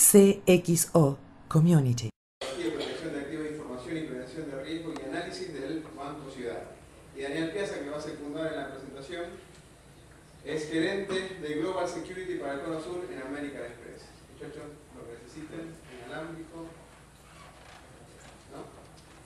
CXO Community. De protección de activos de información y prevención de riesgo y análisis del Banco Ciudad. Y Daniel Piazza, que va a secundar en la presentación, es gerente de Global Security para el Cono Sur en American Express. Muchachos, lo que necesiten, inalámbrico. ¿No?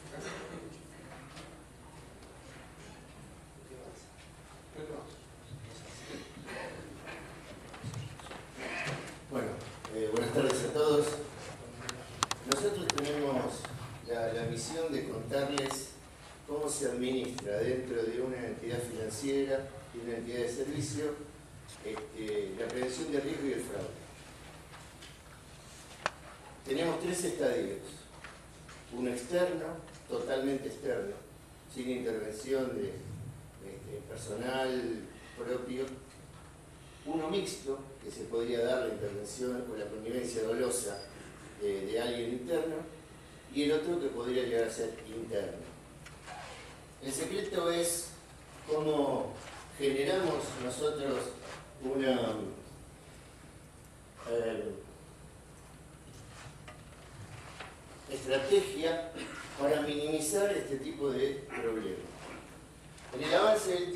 Bueno, buenas tardes a todos. Nosotros tenemos la misión de contarles cómo se administra dentro de una entidad financiera y una entidad de servicio la prevención del riesgo y el fraude. Tenemos tres estadios. Uno externo, totalmente externo, sin intervención de personal propio. Uno mixto, que se podría dar la intervención o la connivencia dolosa de alguien interno, y el otro que podría llegar a ser interno. El secreto es cómo generamos nosotros una estrategia para minimizar este tipo de problemas. En el avance del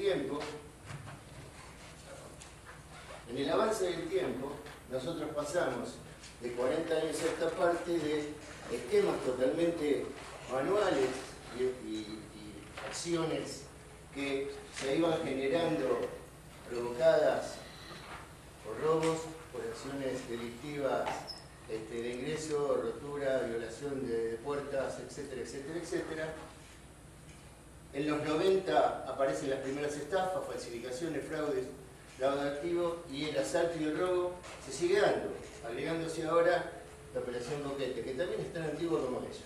tiempo, nosotros pasamos de 40 años a esta parte de esquemas totalmente manuales y acciones que se iban generando provocadas por robos, por acciones delictivas de ingreso, rotura, violación de puertas, etcétera, etcétera, etcétera. En los 90 aparecen las primeras estafas, falsificaciones, fraudes, lavado de activos, y el asalto y el robo se sigue dando, agregándose ahora la operación Boquete, que también es tan antigua como eso.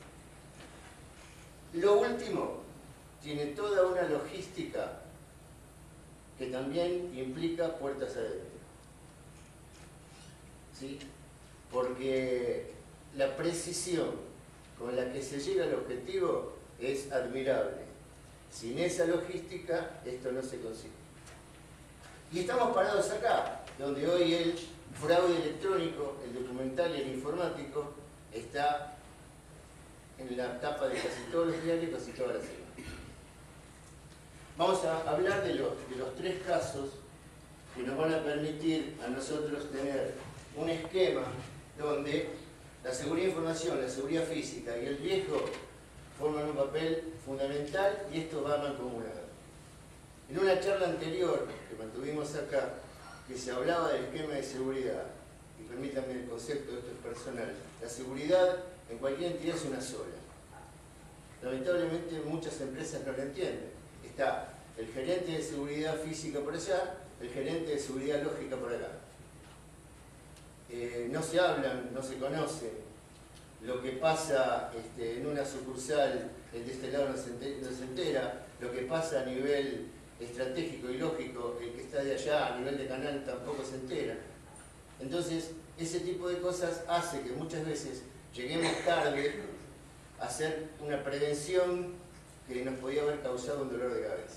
Lo último tiene toda una logística que también implica puertas adentro. ¿Sí? Porque la precisión con la que se llega al objetivo es admirable. Sin esa logística esto no se consigue. Y estamos parados acá, donde hoy el fraude electrónico, el documental y el informático está en la tapa de casi todos los diarios, casi todas las semanas. Vamos a hablar de los tres casos que nos van a permitir a nosotros tener un esquema donde la seguridad de información, la seguridad física y el riesgo forman un papel fundamental, y esto va mancomunado. En una charla anterior que mantuvimos acá, que se hablaba del esquema de seguridad, y permítanme el concepto, esto es personal, la seguridad en cualquier entidad es una sola. Lamentablemente muchas empresas no lo entienden. Está el gerente de seguridad física por allá, el gerente de seguridad lógica por acá. No se hablan, no se conocen. Lo que pasa en una sucursal, el de este lado no se entera. Lo que pasa a nivel estratégico y lógico, el que está de allá a nivel de canal tampoco se entera. Entonces, ese tipo de cosas hace que muchas veces lleguemos tarde a hacer una prevención que nos podía haber causado un dolor de cabeza.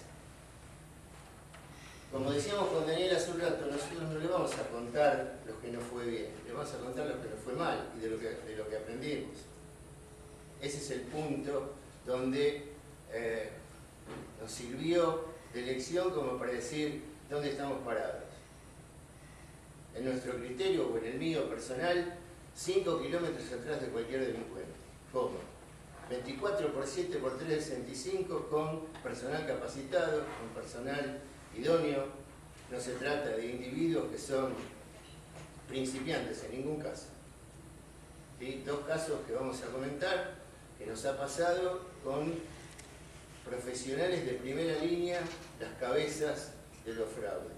Como decíamos con Daniel hace un rato, nosotros no le vamos a contar lo que nos fue bien, le vamos a contar lo que nos fue mal y de lo que aprendimos. Ese es el punto donde nos sirvió de lección como para decir dónde estamos parados. En nuestro criterio o en el mío personal, 5 kilómetros atrás de cualquier delincuente. ¿Cómo? 24 por 7 por 3 de 65 con personal capacitado, con personal idóneo. No se trata de individuos que son principiantes en ningún caso. ¿Sí? Dos casos que vamos a comentar que nos ha pasado con profesionales de primera línea, las cabezas de los fraudes.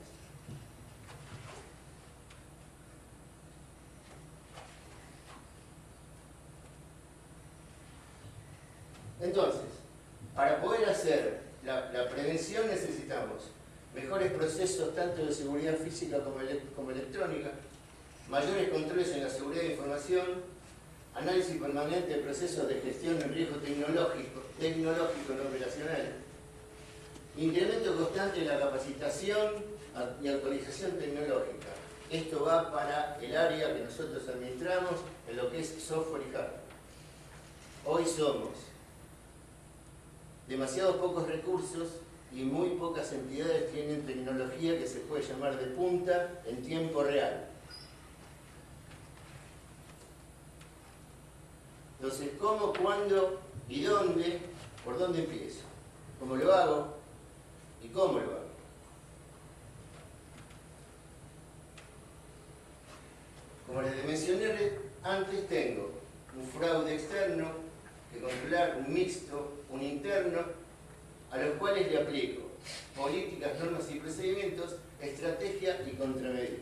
Entonces, para poder hacer la prevención necesitamos mejores procesos tanto de seguridad física como electrónica, mayores controles en la seguridad de información, análisis permanente de procesos de gestión en riesgo tecnológico no operacional, incremento constante de la capacitación y actualización tecnológica. esto va para el área que nosotros administramos en lo que es software y hardware. Hoy somos demasiados pocos recursos y muy pocas entidades tienen tecnología que se puede llamar de punta en tiempo real. Entonces, ¿cómo, cuándo y dónde? ¿Por dónde empiezo? ¿Cómo lo hago? ¿Y cómo lo hago? Como les mencioné antes, tengo un fraude externo que controlar, un mixto, un interno, a los cuales le aplico políticas, normas y procedimientos, estrategia y contramedidas.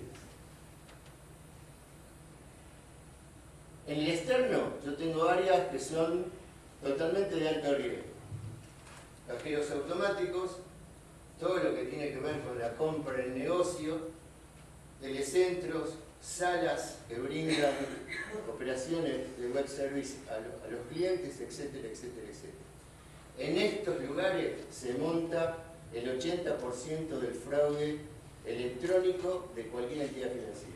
En el externo yo tengo áreas que son totalmente de alto riesgo. Cajeros automáticos, todo lo que tiene que ver con la compra en negocio, telecentros, salas que brindan operaciones de web service a los clientes, etcétera, etcétera, etcétera. En estos lugares se monta el 80% del fraude electrónico de cualquier entidad financiera.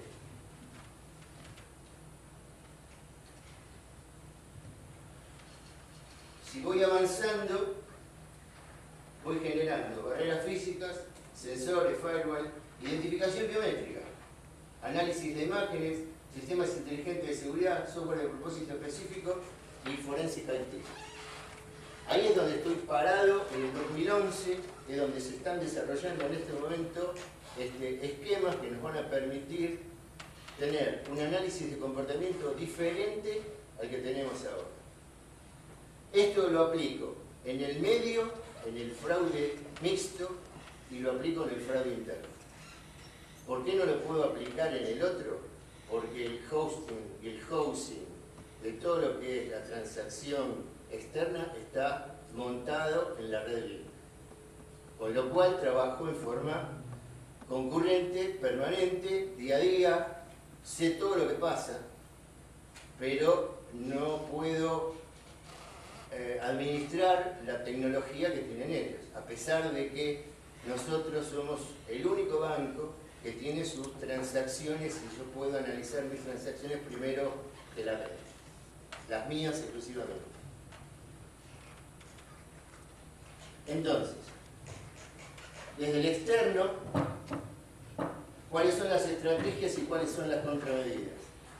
Si voy avanzando, voy generando barreras físicas, sensores, firewall, identificación biométrica, análisis de imágenes, sistemas inteligentes de seguridad, software de propósito específico y forensic IT. Ahí es donde estoy parado en el 2011, es donde se están desarrollando en este momento esquemas que nos van a permitir tener un análisis de comportamiento diferente al que tenemos ahora. Esto lo aplico en el medio, en el fraude mixto, y lo aplico en el fraude interno. ¿Por qué no lo puedo aplicar en el otro? Porque el hosting y el housing de todo lo que es la transacción externa está montado en la red libre. Con lo cual trabajo en forma concurrente, permanente, día a día, sé todo lo que pasa, pero no puedo administrar la tecnología que tienen ellos, a pesar de que nosotros somos el único banco que tiene sus transacciones y yo puedo analizar mis transacciones primero de la red, las mías exclusivamente. Entonces, desde el externo, ¿cuáles son las estrategias y cuáles son las contramedidas?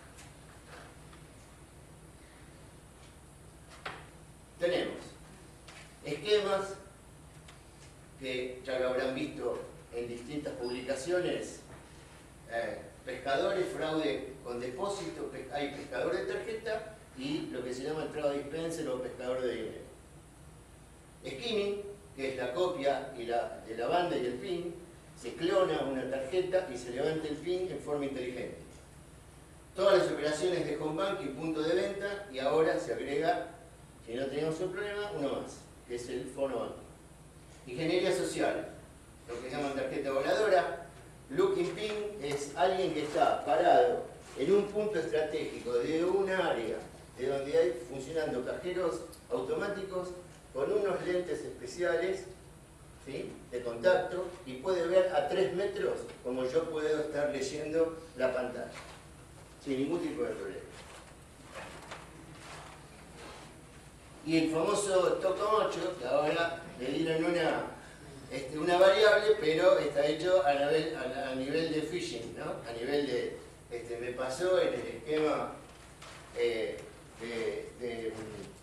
Tenemos esquemas que ya lo habrán visto en distintas publicaciones, pescadores, fraude con depósito, hay pescador de tarjeta y lo que se llama entrada dispenser o pescador de dinero. Skimming, que es la copia de la banda y el PIN, se clona una tarjeta y se levanta el PIN en forma inteligente. Todas las operaciones de home bank y punto de venta, y ahora se agrega, si no tenemos un problema, uno más, que es el fonobank. Ingeniería social, lo que llaman tarjeta voladora. Looking PIN es alguien que está parado en un punto estratégico de un área de donde hay funcionando cajeros automáticos con unos lentes especiales, ¿sí?, de contacto, y puede ver a 3 metros como yo puedo estar leyendo la pantalla, sin ningún tipo de problema. Y el famoso tocomocho, que ahora le dieron una variable, pero está hecho a nivel de phishing, ¿no? A nivel de, me pasó en el esquema de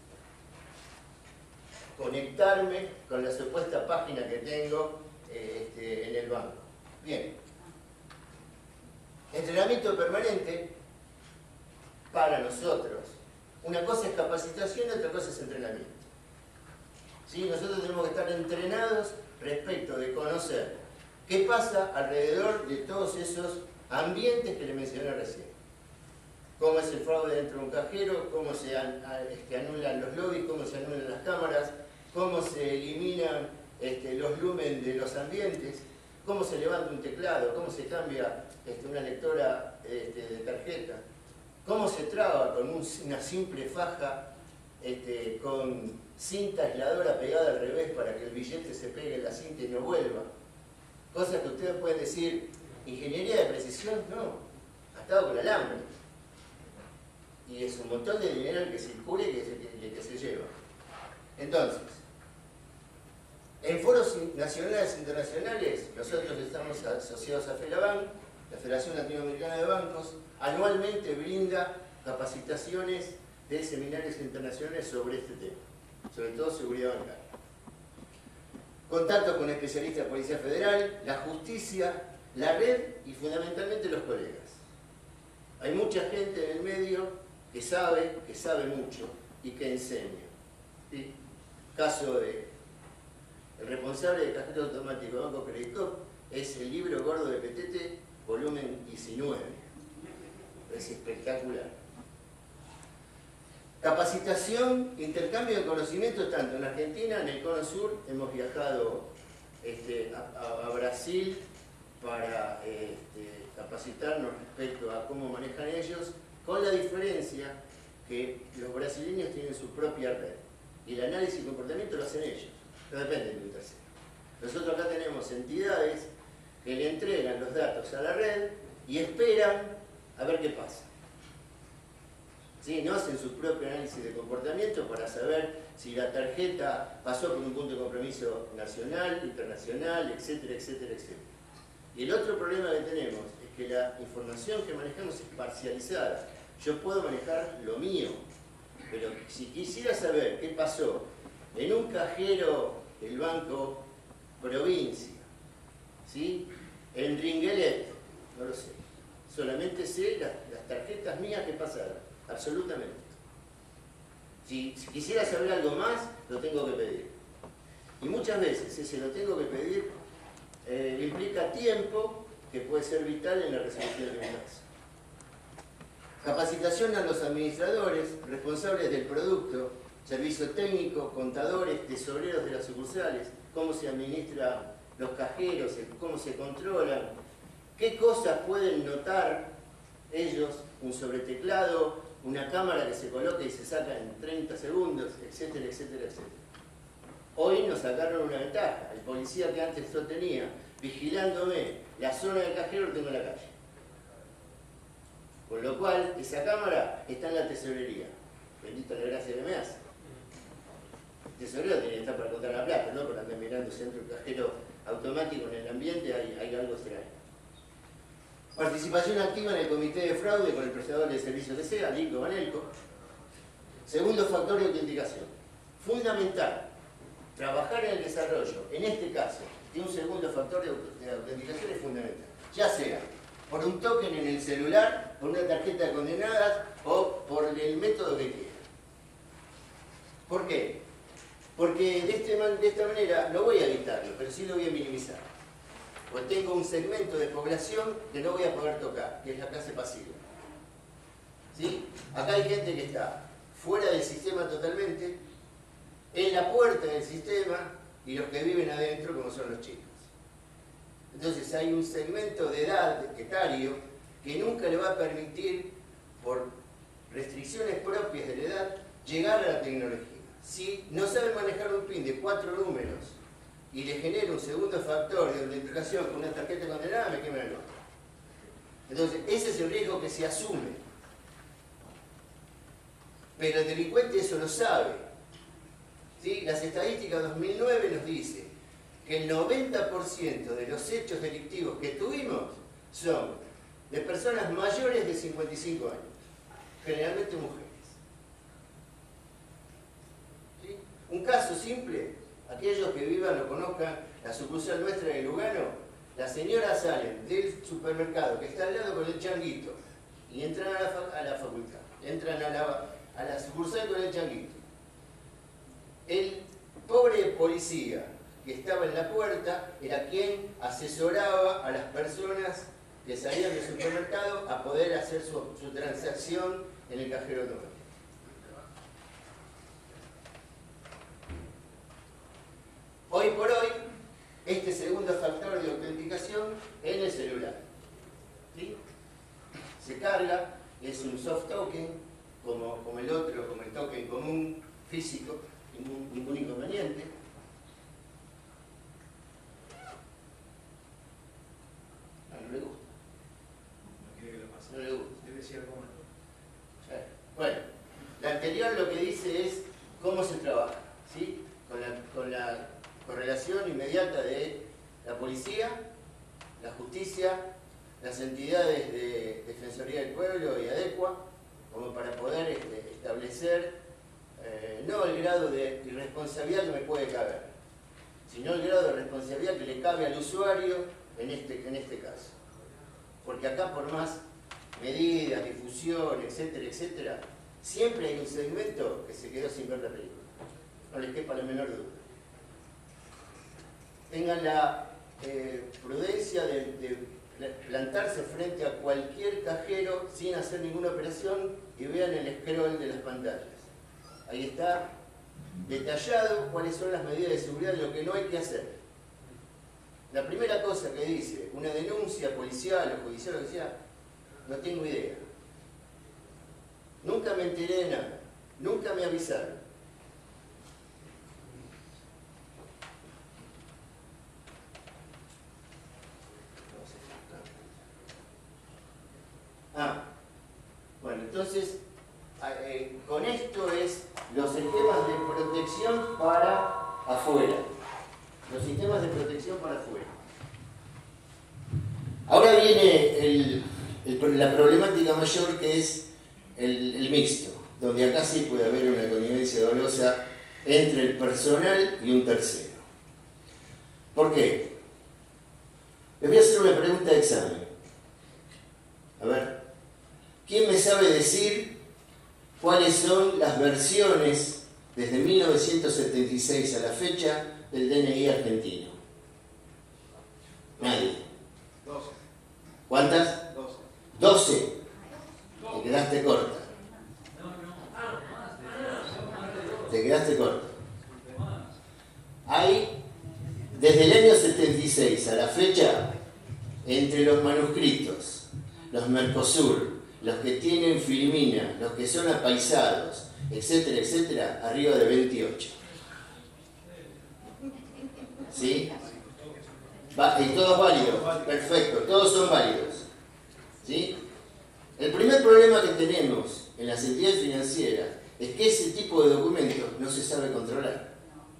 conectarme con la supuesta página que tengo en el banco. Bien. Entrenamiento permanente para nosotros. Una cosa es capacitación, otra cosa es entrenamiento. ¿Sí? Nosotros tenemos que estar entrenados respecto de conocer qué pasa alrededor de todos esos ambientes que le mencioné recién. Cómo es el fraude dentro de un cajero, cómo se anulan los lobbies, cómo se anulan las cámaras, cómo se eliminan los lúmenes de los ambientes, cómo se levanta un teclado, cómo se cambia una lectora de tarjeta, cómo se traba con una simple faja con cinta aisladora pegada al revés para que el billete se pegue en la cinta y no vuelva. Cosas que ustedes pueden decir, ingeniería de precisión, no. Atado con alambre. Y es un montón de dinero el que circula y que se lleva. Entonces, en foros nacionales e internacionales, nosotros estamos asociados a FELABAN, la Federación Latinoamericana de Bancos, anualmente brinda capacitaciones de seminarios internacionales sobre este tema, sobre todo seguridad bancaria. Contacto con especialistas de Policía Federal, la justicia, la red y fundamentalmente los colegas. Hay mucha gente en el medio que sabe mucho y que enseña. ¿Sí? Caso de el responsable de cajero automático de Banco Credit Corp es el libro gordo de Petete, volumen 19. Es espectacular. Capacitación, intercambio de conocimientos tanto en Argentina, en el Cono Sur, hemos viajado a Brasil para capacitarnos respecto a cómo manejan ellos, con la diferencia que los brasileños tienen su propia red y el análisis de comportamiento lo hacen ellos, no depende de un tercero. Nosotros acá tenemos entidades que le entregan los datos a la red y esperan a ver qué pasa. ¿Sí? No hacen su propio análisis de comportamiento para saber si la tarjeta pasó por un punto de compromiso nacional, internacional, etcétera, etcétera, etcétera. Y el otro problema que tenemos es que la información que manejamos es parcializada. Yo puedo manejar lo mío, pero si quisiera saber qué pasó en un cajero del Banco Provincia, ¿sí? En Ringuelet, no lo sé. Solamente sé las tarjetas mías que pasaron, absolutamente. Si quisiera saber algo más, lo tengo que pedir. Y muchas veces ese lo tengo que pedir implica tiempo que puede ser vital en la resolución de un caso. Capacitación a los administradores, responsables del producto, servicio técnico, contadores, tesoreros de las sucursales, cómo se administran los cajeros, cómo se controlan, qué cosas pueden notar ellos, un sobreteclado, una cámara que se coloca y se saca en 30 segundos, etcétera, etcétera, etcétera. Hoy nos sacaron una ventaja. El policía que antes yo tenía vigilándome la zona del cajero lo tengo en la calle. Con lo cual, esa cámara está en la tesorería. Bendita la gracia que me hace. El tesorero tiene que estar para contar la plata, no por andar mirando siempre un cajero automático en el ambiente, hay algo extraño. Participación activa en el comité de fraude con el prestador de servicios de SEA, Linco Banelco. Segundo factor de autenticación. Fundamental. Trabajar en el desarrollo, en este caso, de un segundo factor de autenticación es fundamental. Ya sea por un token en el celular, por una tarjeta de condenadas o por el método que quiera. ¿Por qué? Porque de esta manera no voy a evitarlo, pero sí lo voy a minimizar. Pues tengo un segmento de población que no voy a poder tocar, que es la clase pasiva. ¿Sí? Acá hay gente que está fuera del sistema totalmente, en la puerta del sistema, y los que viven adentro, como son los chicos. Entonces hay un segmento de edad etario que nunca le va a permitir, por restricciones propias de la edad, llegar a la tecnología. Si no sabe manejar un PIN de 4 números y le genera un segundo factor de autenticación con una tarjeta condenada, me quema el ojo. Entonces, ese es el riesgo que se asume. Pero el delincuente eso lo sabe. ¿Sí? Las estadísticas 2009 nos dicen que el 90% de los hechos delictivos que tuvimos son de personas mayores de 55 años, generalmente mujeres. ¿Sí? Un caso simple, aquellos que vivan o conozcan la sucursal nuestra de Lugano, las señoras salen del supermercado que está al lado con el changuito y entran a la facultad, entran a la sucursal con el changuito. El pobre policía que estaba en la puerta era quien asesoraba a las personas que salían del supermercado a poder hacer su transacción en el cajero automático. Hoy por hoy, este segundo factor de autenticación en el celular. ¿Sí? Se carga, es un soft token, como el otro, como el token común físico, ningún inconveniente. A no le gusta. Bueno, la anterior lo que dice es cómo se trabaja, ¿sí? Con la correlación inmediata de la policía, la justicia, las entidades de Defensoría del Pueblo y ADECUA, como para poder establecer no el grado de irresponsabilidad que me puede caber, sino el grado de responsabilidad que le cabe al usuario en este caso. Porque acá, por más medidas, difusión, etcétera, etcétera, siempre hay un segmento que se quedó sin ver la película. No les quepa la menor duda. Tengan la prudencia de plantarse frente a cualquier cajero sin hacer ninguna operación y vean el scroll de las pantallas. Ahí está detallado cuáles son las medidas de seguridad de lo que no hay que hacer. La primera cosa que dice, una denuncia policial o judicial, lo que sea, no tengo idea. Nunca me enteré de nada. Nunca me avisaron. Bueno, entonces, con esto es los sistemas de protección para afuera. Los sistemas de protección para afuera. Ahora viene la problemática mayor, que es el mixto, donde acá sí puede haber una connivencia dolosa entre el personal y un tercero. ¿Por qué? Les voy a hacer una pregunta de examen. A ver, ¿quién me sabe decir cuáles son las versiones desde 1976 a la fecha del DNI argentino? Nadie. 12. ¿Cuántas? 12. 12. Te quedaste corta. Te quedaste corta. Hay, desde el año 76 a la fecha, entre los manuscritos, los Mercosur, los que tienen filmina, los que son apaisados, etcétera, etcétera, arriba de 28. ¿Sí? ¿Y todos válidos? Perfecto, todos son válidos. ¿Sí? El primer problema que tenemos en las entidades financieras es que ese tipo de documentos no se sabe controlar.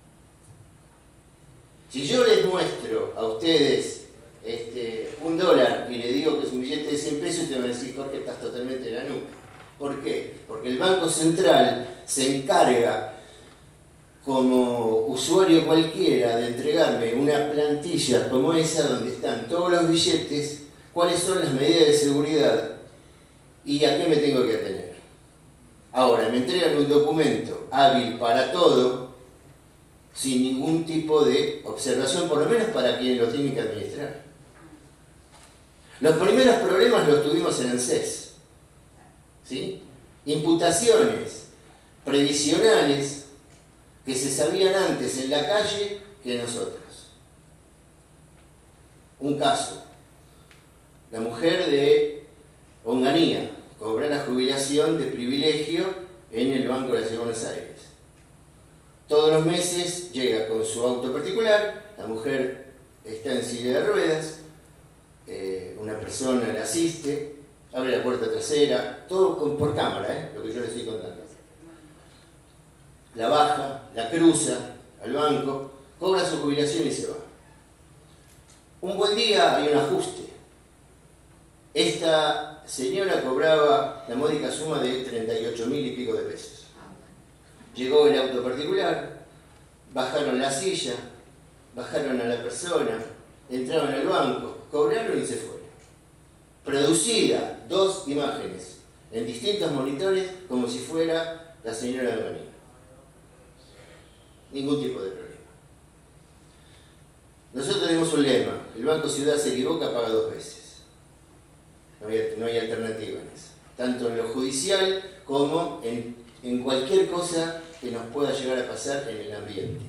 Si yo les muestro a ustedes $1 y le digo que es un billete de 100 pesos, ustedes van a decir, Jorge, estás totalmente en la nube. ¿Por qué? Porque el Banco Central se encarga, como usuario cualquiera, de entregarme una plantilla como esa, donde están todos los billetes, cuáles son las medidas de seguridad y a qué me tengo que atener. Ahora, me entregan un documento hábil para todo, sin ningún tipo de observación, por lo menos para quienes lo tienen que administrar. Los primeros problemas los tuvimos en ANSES. ¿Sí? Imputaciones previsionales que se sabían antes en la calle que nosotros. Un caso. La mujer de Onganía cobró la jubilación de privilegio en el Banco de la Ciudad de Buenos Aires. Todos los meses llega con su auto particular, la mujer está en silla de ruedas, una persona la asiste, abre la puerta trasera, todo por cámara, lo que yo les estoy contando. La baja, la cruza al banco, cobra su jubilación y se va. Un buen día hay un ajuste. Esta señora cobraba la módica suma de 38.000 y pico de pesos. Llegó el auto particular, bajaron la silla, bajaron a la persona, entraron al banco, cobraron y se fueron. Producida 2 imágenes en distintos monitores como si fuera la señora de Manila. Ningún tipo de problema. Nosotros tenemos un lema: el Banco Ciudad se equivoca, paga 2 veces. No hay alternativa en eso. Tanto en lo judicial como en cualquier cosa que nos pueda llegar a pasar en el ambiente.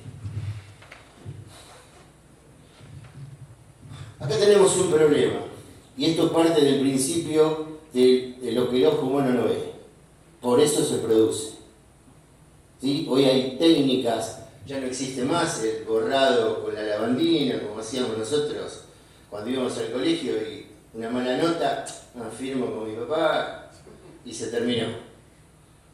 Acá tenemos un problema, y esto parte del principio de lo que el ojo humano no ve. Por eso se produce. ¿Sí? Hoy hay técnicas, ya no existe más el borrado con la lavandina, como hacíamos nosotros cuando íbamos al colegio y una mala nota, firmo con mi papá y se terminó.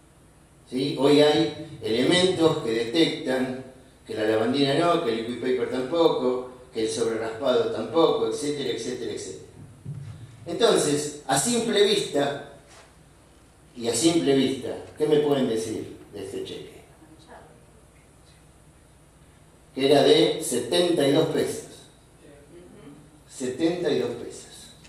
¿Sí? Hoy hay elementos que detectan que la lavandina no, que el liquid paper tampoco, que el sobreraspado tampoco, etcétera, etcétera, etcétera. Entonces, a simple vista, ¿qué me pueden decir de este cheque? Que era de 72 pesos. 72 pesos.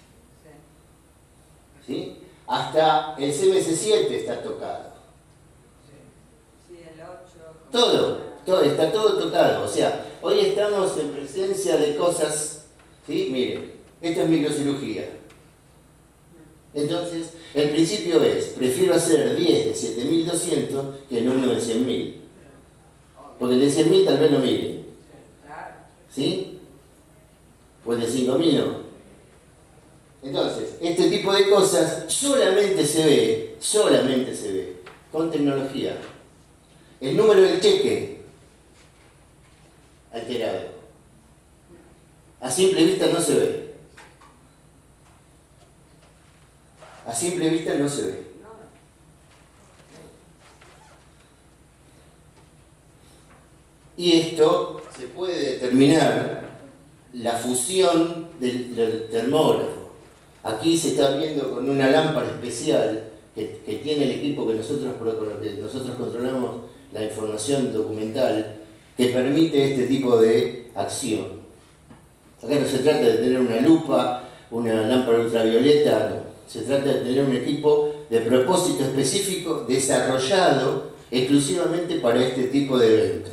¿Sí? Hasta el CMS7 está tocado. Sí, el 8. Todo, está todo tocado. O sea, hoy estamos en presencia de cosas, ¿sí? Miren, esto es microcirugía. Entonces, el principio es, prefiero hacer 10 de 7.200 que en uno de 100.000. Porque el de 100.000 tal vez no miren. ¿Sí? Pues de 5.000 no. Entonces, este tipo de cosas solamente se ve con tecnología. El número del cheque alterado. A simple vista no se ve. A simple vista no se ve. Y esto se puede determinar la fusión del termógrafo. Aquí se está viendo con una lámpara especial que tiene el equipo con lo que nosotros controlamos la información documental, que permite este tipo de acción. Acá no se trata de tener una lupa, una lámpara ultravioleta, no. Se trata de tener un equipo de propósito específico desarrollado exclusivamente para este tipo de evento.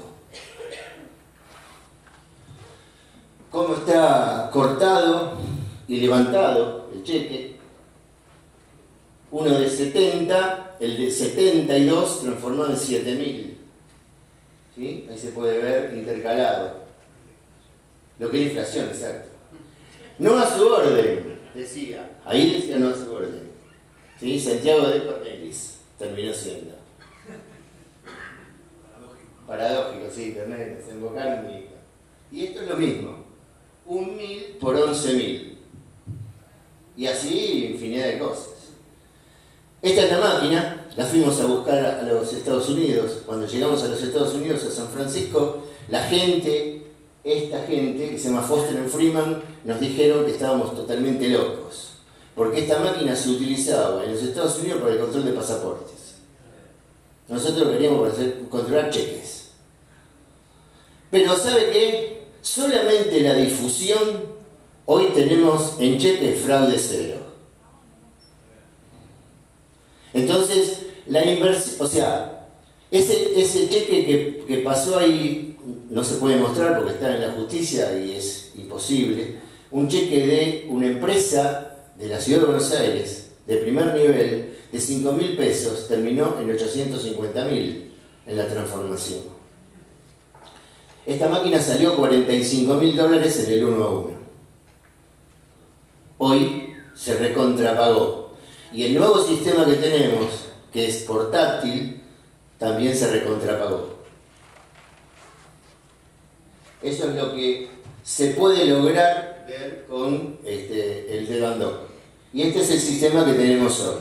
Cómo está cortado y levantado el cheque. Uno de 70, el de 72 transformado en 7.000. ¿Sí? Ahí se puede ver intercalado. Lo que es inflación, exacto. No a su orden, decía. Ahí decía no a su orden. ¿Sí? Santiago de Cornelis terminó siendo. Paradójico, sí, también desembocar en. Y esto es lo mismo. 1.000 por 11.000. Y así infinidad de cosas. Esta es la máquina, la fuimos a buscar a los Estados Unidos. Cuando llegamos a los Estados Unidos, a San Francisco, esta gente que se llama Foster and Freeman, nos dijeron que estábamos totalmente locos. Porque esta máquina se utilizaba en los Estados Unidos para el control de pasaportes. Nosotros queríamos controlar cheques. Pero ¿sabe qué? Solamente la difusión, hoy tenemos en cheque fraude cero. Entonces, la inversión, o sea, ese cheque que pasó ahí, no se puede mostrar porque está en la justicia y es imposible, un cheque de una empresa de la ciudad de Buenos Aires, de primer nivel, de 5.000 pesos, terminó en 850.000 en la transformación. Esta máquina salió $45.000 en el 1 a 1. Hoy se recontrapagó. Y el nuevo sistema que tenemos, que es portátil, también se recontrapagó. Eso es lo que se puede lograr ver con el de Van Dock. Y este es el sistema que tenemos hoy.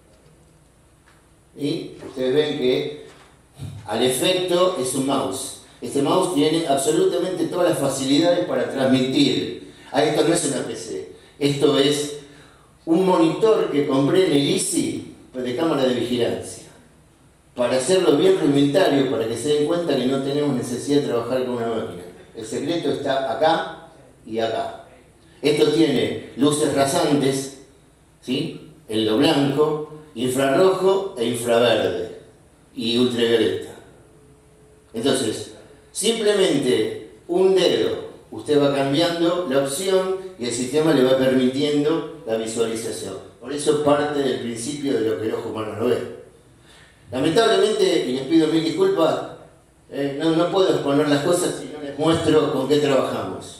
Y ustedes ven que al efecto es un mouse. Este mouse tiene absolutamente todas las facilidades para transmitir. Esto no es una PC, esto es un monitor que compré en el ICI de cámara de vigilancia, para hacerlo bien rudimentario, para que se den cuenta que no tenemos necesidad de trabajar con una máquina. El secreto está acá y acá. Esto tiene luces rasantes, ¿sí? En lo blanco, infrarrojo e infraverde y ultravioleta. Entonces, simplemente un dedo, usted va cambiando la opción y el sistema le va permitiendo la visualización. Por eso parte del principio de lo que el ojo humano no ve. Lamentablemente, y les pido mil disculpas, no puedo exponer las cosas si no les muestro con qué trabajamos.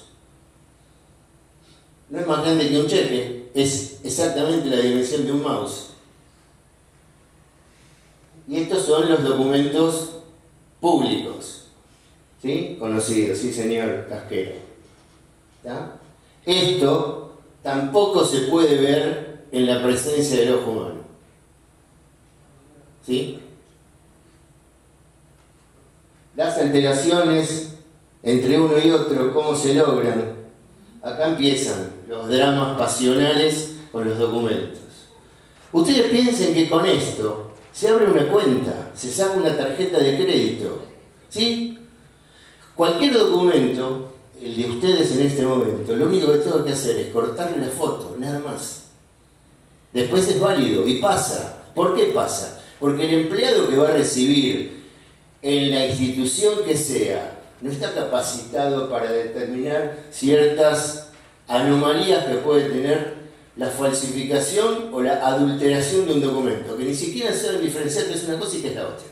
No es más grande que un cheque, es exactamente la dimensión de un mouse. Y estos son los documentos públicos, ¿sí? Conocidos, sí señor Casquero. ¿Está? Esto tampoco se puede ver en la presencia del ojo humano. ¿Sí? las alteraciones entre uno y otro, cómo se logran. Acá empiezan los dramas pasionales con los documentos. Ustedes piensen que con esto se abre una cuenta, se saca una tarjeta de crédito, ¿sí? Cualquier documento, el de ustedes en este momento, lo único que tengo que hacer es cortarle la foto, nada más. Después es válido y pasa. ¿Por qué pasa? Porque el empleado que va a recibir en la institución que sea no está capacitado para determinar ciertas anomalías que puede tener la falsificación o la adulteración de un documento, que ni siquiera saben diferenciar que es una cosa y que es la otra.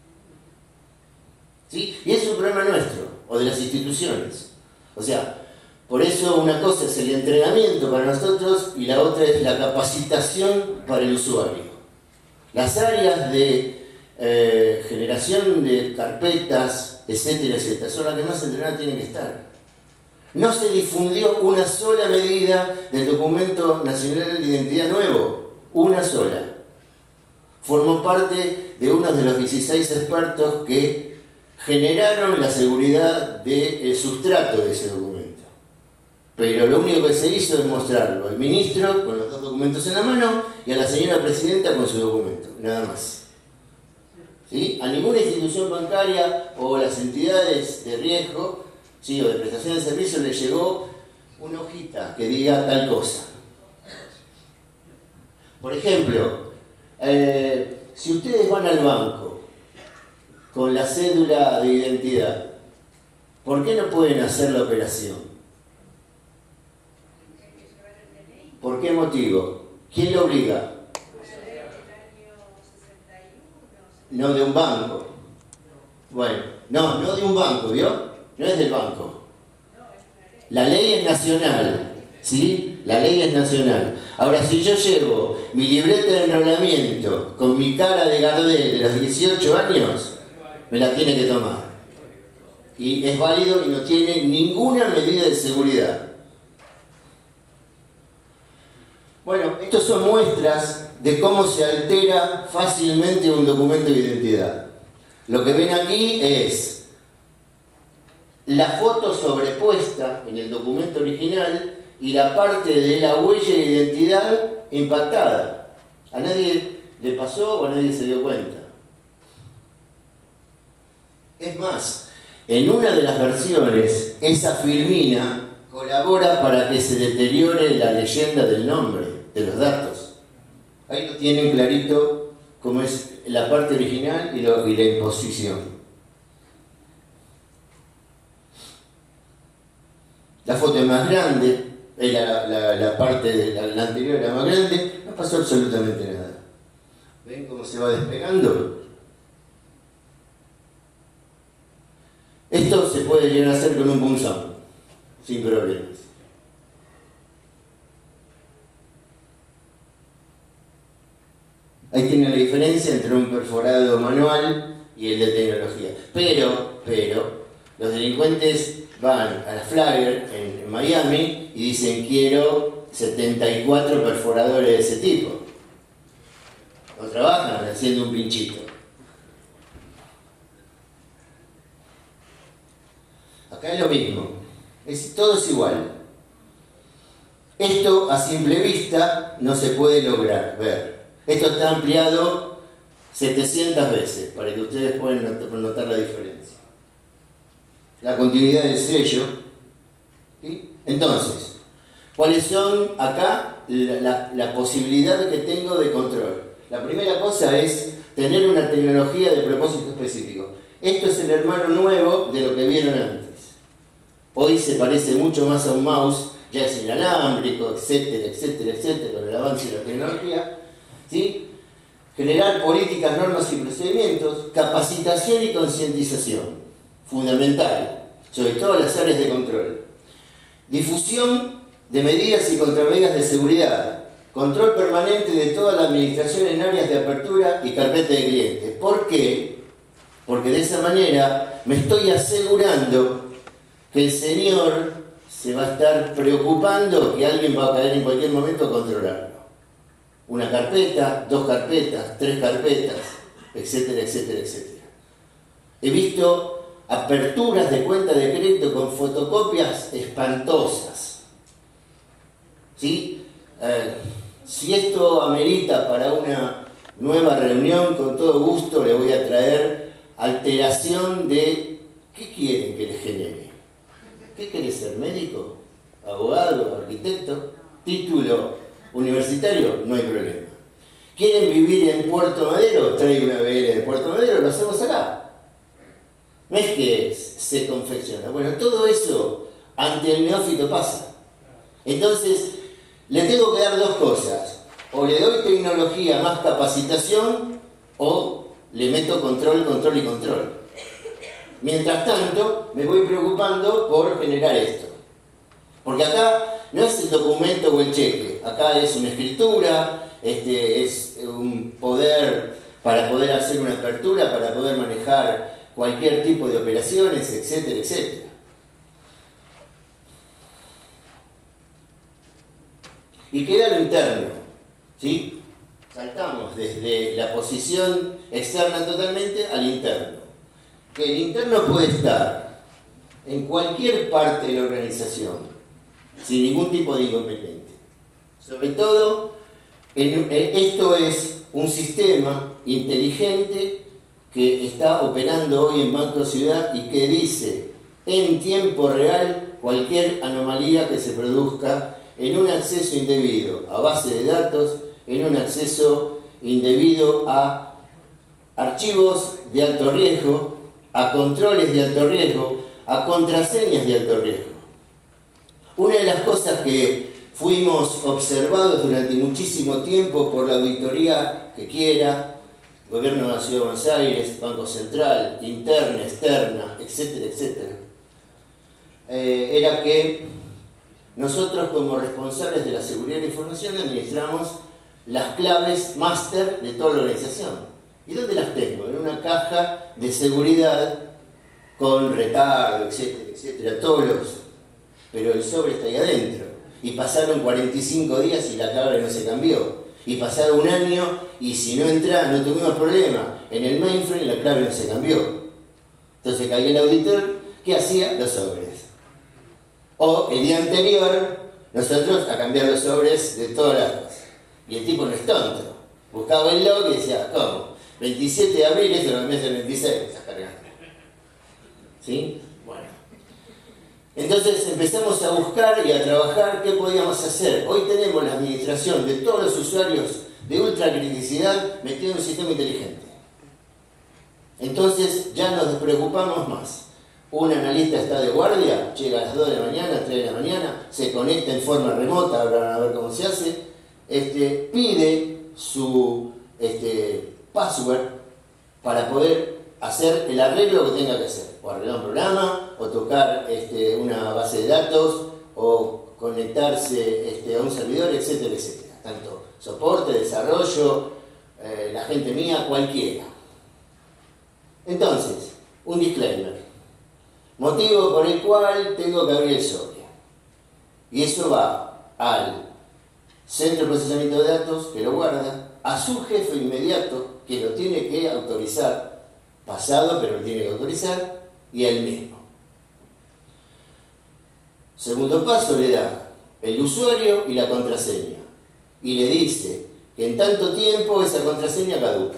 ¿Sí? Y es un problema nuestro, o de las instituciones. O sea, por eso una cosa es el entrenamiento para nosotros y la otra es la capacitación para el usuario. Las áreas de generación de carpetas, etcétera, etcétera, son las que más entrenadas tienen que estar. No se difundió una sola medida del documento nacional de identidad nuevo, una sola. Formó parte de uno de los 16 expertos que generaron la seguridad del sustrato de ese documento. Pero lo único que se hizo es mostrarlo al ministro con los dos documentos en la mano y a la señora presidenta con su documento, nada más. ¿Sí? A ninguna institución bancaria o las entidades de riesgo, ¿sí?, o de prestación de servicios le llegó una hojita que diga tal cosa. Por ejemplo, si ustedes van al banco con la cédula de identidad, ¿por qué no pueden hacer la operación? ¿Por qué motivo? ¿Quién lo obliga? No de un banco. Bueno, no de un banco, ¿vio? No es del banco. La ley es nacional, ¿sí? La ley es nacional. Ahora, si yo llevo mi libreta de enrolamiento con mi cara de Gardel de los 18 años, me la tiene que tomar. Y es válido y no tiene ninguna medida de seguridad. Bueno, estos son muestras de cómo se altera fácilmente un documento de identidad. Lo que ven aquí es la foto sobrepuesta en el documento original y la parte de la huella de identidad impactada. A nadie le pasó o a nadie se dio cuenta. Es más, en una de las versiones, esa filmina colabora para que se deteriore la leyenda del nombre, de los datos. Ahí lo tienen clarito cómo es la parte original y la imposición. La foto es más grande, la parte de la anterior era más grande, no pasó absolutamente nada. ¿Ven cómo se va despegando? Esto se puede llegar a hacer con un punzón, sin problemas. Ahí tiene la diferencia entre un perforado manual y el de tecnología. Pero, los delincuentes van a la Flagger en Miami y dicen: quiero 74 perforadores de ese tipo. No trabajan haciendo un pinchito. Acá es lo mismo. Todo es igual. Esto a simple vista no se puede lograr ver. Esto está ampliado 700 veces para que ustedes puedan notar la diferencia. La continuidad del sello. ¿Sí? Entonces, ¿cuáles son acá la posibilidad que tengo de control? La primera cosa es tener una tecnología de propósito específico. Esto es el hermano nuevo de lo que vieron antes. Hoy se parece mucho más a un mouse, ya es inalámbrico, etcétera, etcétera, etcétera, con el avance de la tecnología. ¿Sí? Generar políticas, normas y procedimientos, capacitación y concientización, fundamental, sobre todo las áreas de control. Difusión de medidas y contramedidas de seguridad, control permanente de toda la administración en áreas de apertura y carpeta de clientes. ¿Por qué? Porque de esa manera me estoy asegurando que el señor se va a estar preocupando que alguien va a caer en cualquier momento a controlarlo. Una carpeta, 2 carpetas, 3 carpetas, etcétera, etcétera, etcétera. He visto aperturas de cuenta de crédito con fotocopias espantosas. ¿Sí? Si esto amerita para una nueva reunión, con todo gusto le voy a traer alteración de... ¿Qué quieren que les genere? ¿Qué quiere ser? ¿Médico? ¿Abogado? ¿Arquitecto? ¿Título universitario? No hay problema. ¿Quieren vivir en Puerto Madero? Traigo una BL de Puerto Madero, lo hacemos acá. No es que se confecciona. Bueno, todo eso ante el neófito pasa. Entonces, le tengo que dar dos cosas. O le doy tecnología más capacitación, o le meto control, control y control. Mientras tanto, me voy preocupando por generar esto. Porque acá no es el documento o el cheque. Acá es una escritura, es un poder para poder hacer una apertura, para poder manejar cualquier tipo de operaciones, etcétera, etcétera. Y queda lo interno, ¿sí? Saltamos desde la posición externa totalmente al interno. Que el interno puede estar en cualquier parte de la organización, sin ningún tipo de inconveniente. Sobre todo, esto es un sistema inteligente que está operando hoy en Banco Ciudad y que dice en tiempo real cualquier anomalía que se produzca en un acceso indebido a base de datos, en un acceso indebido a archivos de alto riesgo, a controles de alto riesgo, a contraseñas de alto riesgo. Una de las cosas que fuimos observados durante muchísimo tiempo por la auditoría que quiera, Gobierno de la Ciudad de Buenos Aires, Banco Central, interna, externa, etcétera, etcétera, era que nosotros como responsables de la seguridad de la información administramos las claves máster de toda la organización. ¿Y dónde las tengo? En una caja de seguridad con retardo, etcétera, etcétera, todos los... Pero el sobre está ahí adentro. Y pasaron 45 días y la clave no se cambió. Y pasaron un año y si no entra, no tuvimos problema. En el mainframe la clave no se cambió. Entonces caía el auditor, ¿qué hacía? Los sobres. O el día anterior, nosotros a cambiar los sobres de todas las cosas. Y el tipo no es tonto. Buscaba el log y decía, ¿cómo? 27 de abril, eso lo cambiaste el 26, estás cargando. ¿Sí? Bueno. Entonces empezamos a buscar y a trabajar qué podíamos hacer. Hoy tenemos la administración de todos los usuarios de ultracriticidad metido en un sistema inteligente. Entonces ya nos despreocupamos más. Un analista está de guardia, llega a las 2 de la mañana, 3 de la mañana, se conecta en forma remota, ahora van a ver cómo se hace, pide su password para poder hacer el arreglo que tenga que hacer, o arreglar un programa, o tocar una base de datos, o conectarse a un servidor, etcétera, etcétera. Tanto soporte, desarrollo, la gente mía, cualquiera. Entonces, un disclaimer. Motivo por el cual tengo que abrir el sobre. Y eso va al centro de procesamiento de datos, que lo guarda, a su jefe inmediato, que lo tiene que autorizar, pasado, pero lo tiene que autorizar, y a él mismo. Segundo paso, le da el usuario y la contraseña. Y le dice que en tanto tiempo esa contraseña caduca.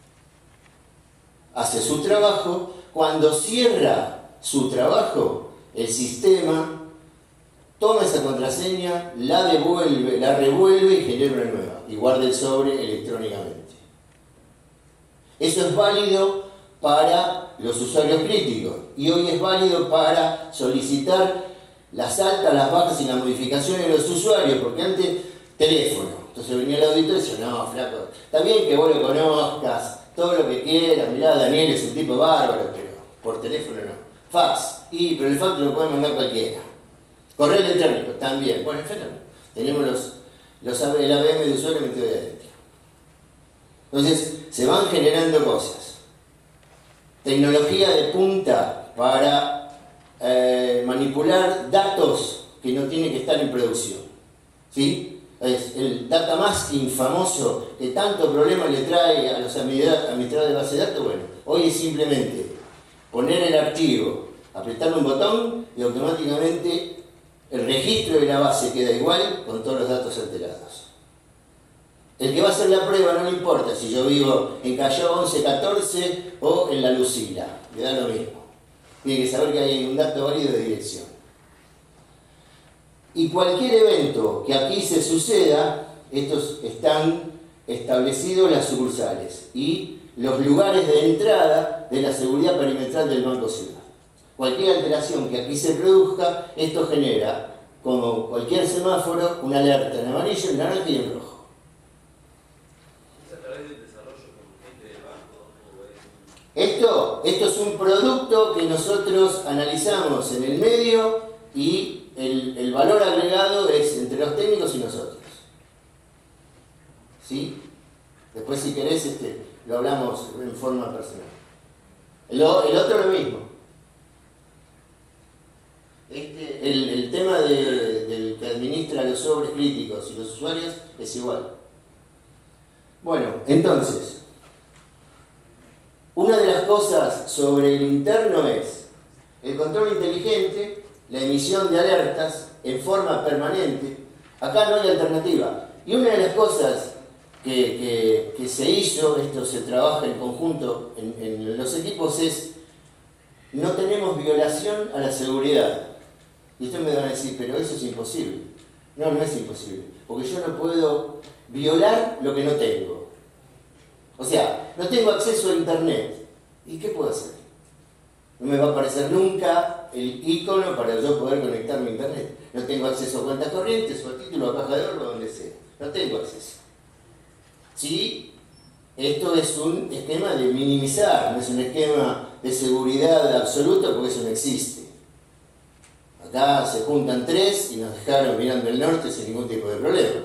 Hace su trabajo. Cuando cierra su trabajo, el sistema toma esa contraseña, la devuelve, la revuelve y genera una nueva. Y guarda el sobre electrónicamente. Eso es válido para los usuarios críticos. Y hoy es válido para solicitar las altas, las bajas y las modificaciones de los usuarios. Porque antes, teléfono. Entonces venía el auditor y decía, no, flaco, está bien que vos lo conozcas, todo lo que quieras, mirá, Daniel es un tipo bárbaro, pero por teléfono no. Fax, pero el fax lo puede mandar cualquiera. Correo electrónico, también. Bueno, fenómeno. Tenemos el ABM de usuario metido de adentro. Entonces, se van generando cosas. Tecnología de punta para manipular datos que no tienen que estar en producción. ¿Sí? Es el data masking famoso que tanto problema le trae a los administradores de base de datos. Bueno, hoy es simplemente poner el archivo, apretar un botón y automáticamente el registro de la base queda igual con todos los datos alterados. El que va a hacer la prueba no le importa si yo vivo en Callao 1114 o en La Lucila, le da lo mismo. Tiene que saber que hay un dato válido de dirección. Y cualquier evento que aquí se suceda, estos están establecidos las sucursales y los lugares de entrada de la seguridad perimetral del Banco Ciudad. Cualquier alteración que aquí se produzca, esto genera, como cualquier semáforo, una alerta en amarillo, en naranja y en rojo. ¿Es a través del desarrollo con gente del banco? Esto es un producto que nosotros analizamos en el medio y el valor agregado es entre los técnicos y nosotros. ¿Sí? Después, si querés, lo hablamos en forma personal. El otro lo mismo. El tema del que administra los sobres críticos y los usuarios es igual. Bueno, entonces, una de las cosas sobre el interno es el control inteligente, la emisión de alertas en forma permanente. Acá no hay alternativa. Y una de las cosas que se hizo, esto se trabaja en conjunto en los equipos, es no tenemos violación a la seguridad. Y ustedes me van a decir, pero eso es imposible. No, no es imposible, porque yo no puedo violar lo que no tengo. O sea, no tengo acceso a internet. ¿Y qué puedo hacer? No me va a aparecer nunca el icono para yo poder conectarme a internet. No tengo acceso a cuentas corrientes o a título, a caja de ahorro, donde sea. No tengo acceso. Sí, esto es un esquema de minimizar, no es un esquema de seguridad absoluta, porque eso no existe. Acá se juntan tres y nos dejaron mirando el norte sin ningún tipo de problema.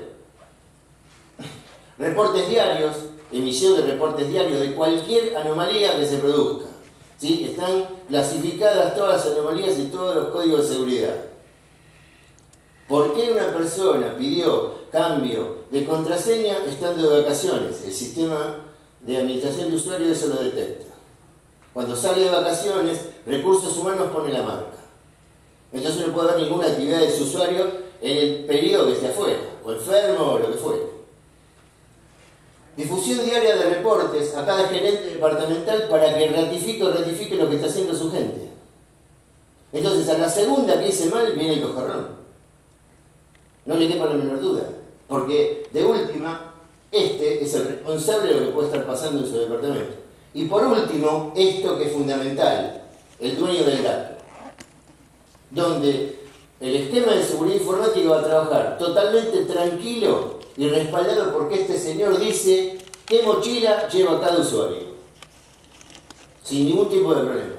Reportes diarios, emisión de reportes diarios de cualquier anomalía que se produzca. ¿Sí? Están clasificadas todas las anomalías y todos los códigos de seguridad. ¿Por qué una persona pidió cambio de contraseña estando de vacaciones? El sistema de administración de usuarios eso lo detecta. Cuando sale de vacaciones, Recursos Humanos pone la marca. Entonces no puede haber ninguna actividad de su usuario en el periodo que esté afuera, o enfermo o lo que fuera. Difusión diaria de reportes a cada gerente departamental para que ratifique o rectifique lo que está haciendo su gente. Entonces, a la segunda que hice mal, viene el cojarrón. No le quepa la menor duda. Porque, de última, este es el responsable de lo que puede estar pasando en su departamento. Y por último, esto que es fundamental, el dueño del dato. Donde el esquema de seguridad informática va a trabajar totalmente tranquilo y respaldado porque este señor dice qué mochila lleva cada usuario. Sin ningún tipo de problema.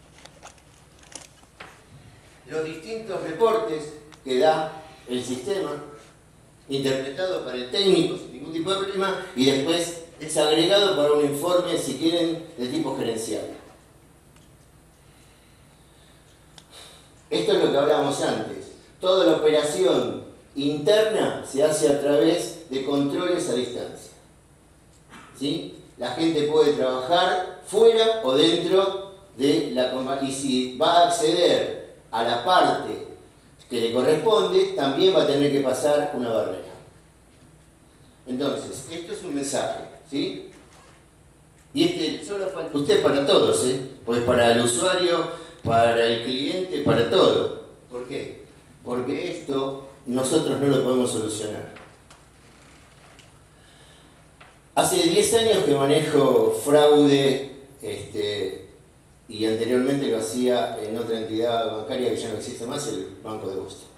Los distintos reportes que da el sistema, interpretado para el técnico sin ningún tipo de problema, y después es agregado para un informe, si quieren, de tipo gerencial. Esto es lo que hablábamos antes. Toda la operación interna se hace a través de controles a distancia. ¿Sí? La gente puede trabajar fuera o dentro de la compañía. Y si va a acceder a la parte que le corresponde, también va a tener que pasar una barrera. Entonces, esto es un mensaje, ¿sí? Y solo falta usted para todos, pues para el usuario, para el cliente, para todo. ¿Por qué? Porque esto nosotros no lo podemos solucionar. Hace 10 años que manejo fraude, y anteriormente lo hacía en otra entidad bancaria que ya no existe más, el Banco de Boston.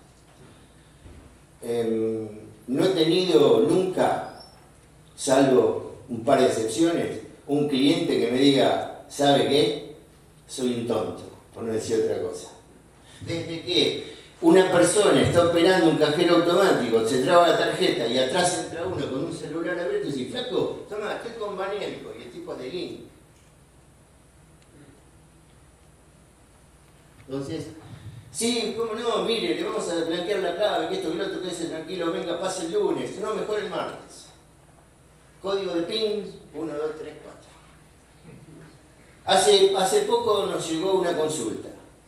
No he tenido nunca, salvo un par de excepciones, un cliente que me diga, ¿sabe qué? Soy un tonto, por no decir otra cosa. Desde que una persona está operando un cajero automático, se traba la tarjeta y atrás entra uno con un celular abierto y dice, flaco, toma, estoy con Banelco, y el tipo de link. Entonces, sí, cómo no, mire, le vamos a blanquear la clave, que esto, que lo otro, quédese tranquilo, venga, pase el lunes, no, mejor el martes. Código de PIN, 1, 2, 3, 4. Hace poco nos llegó una consulta.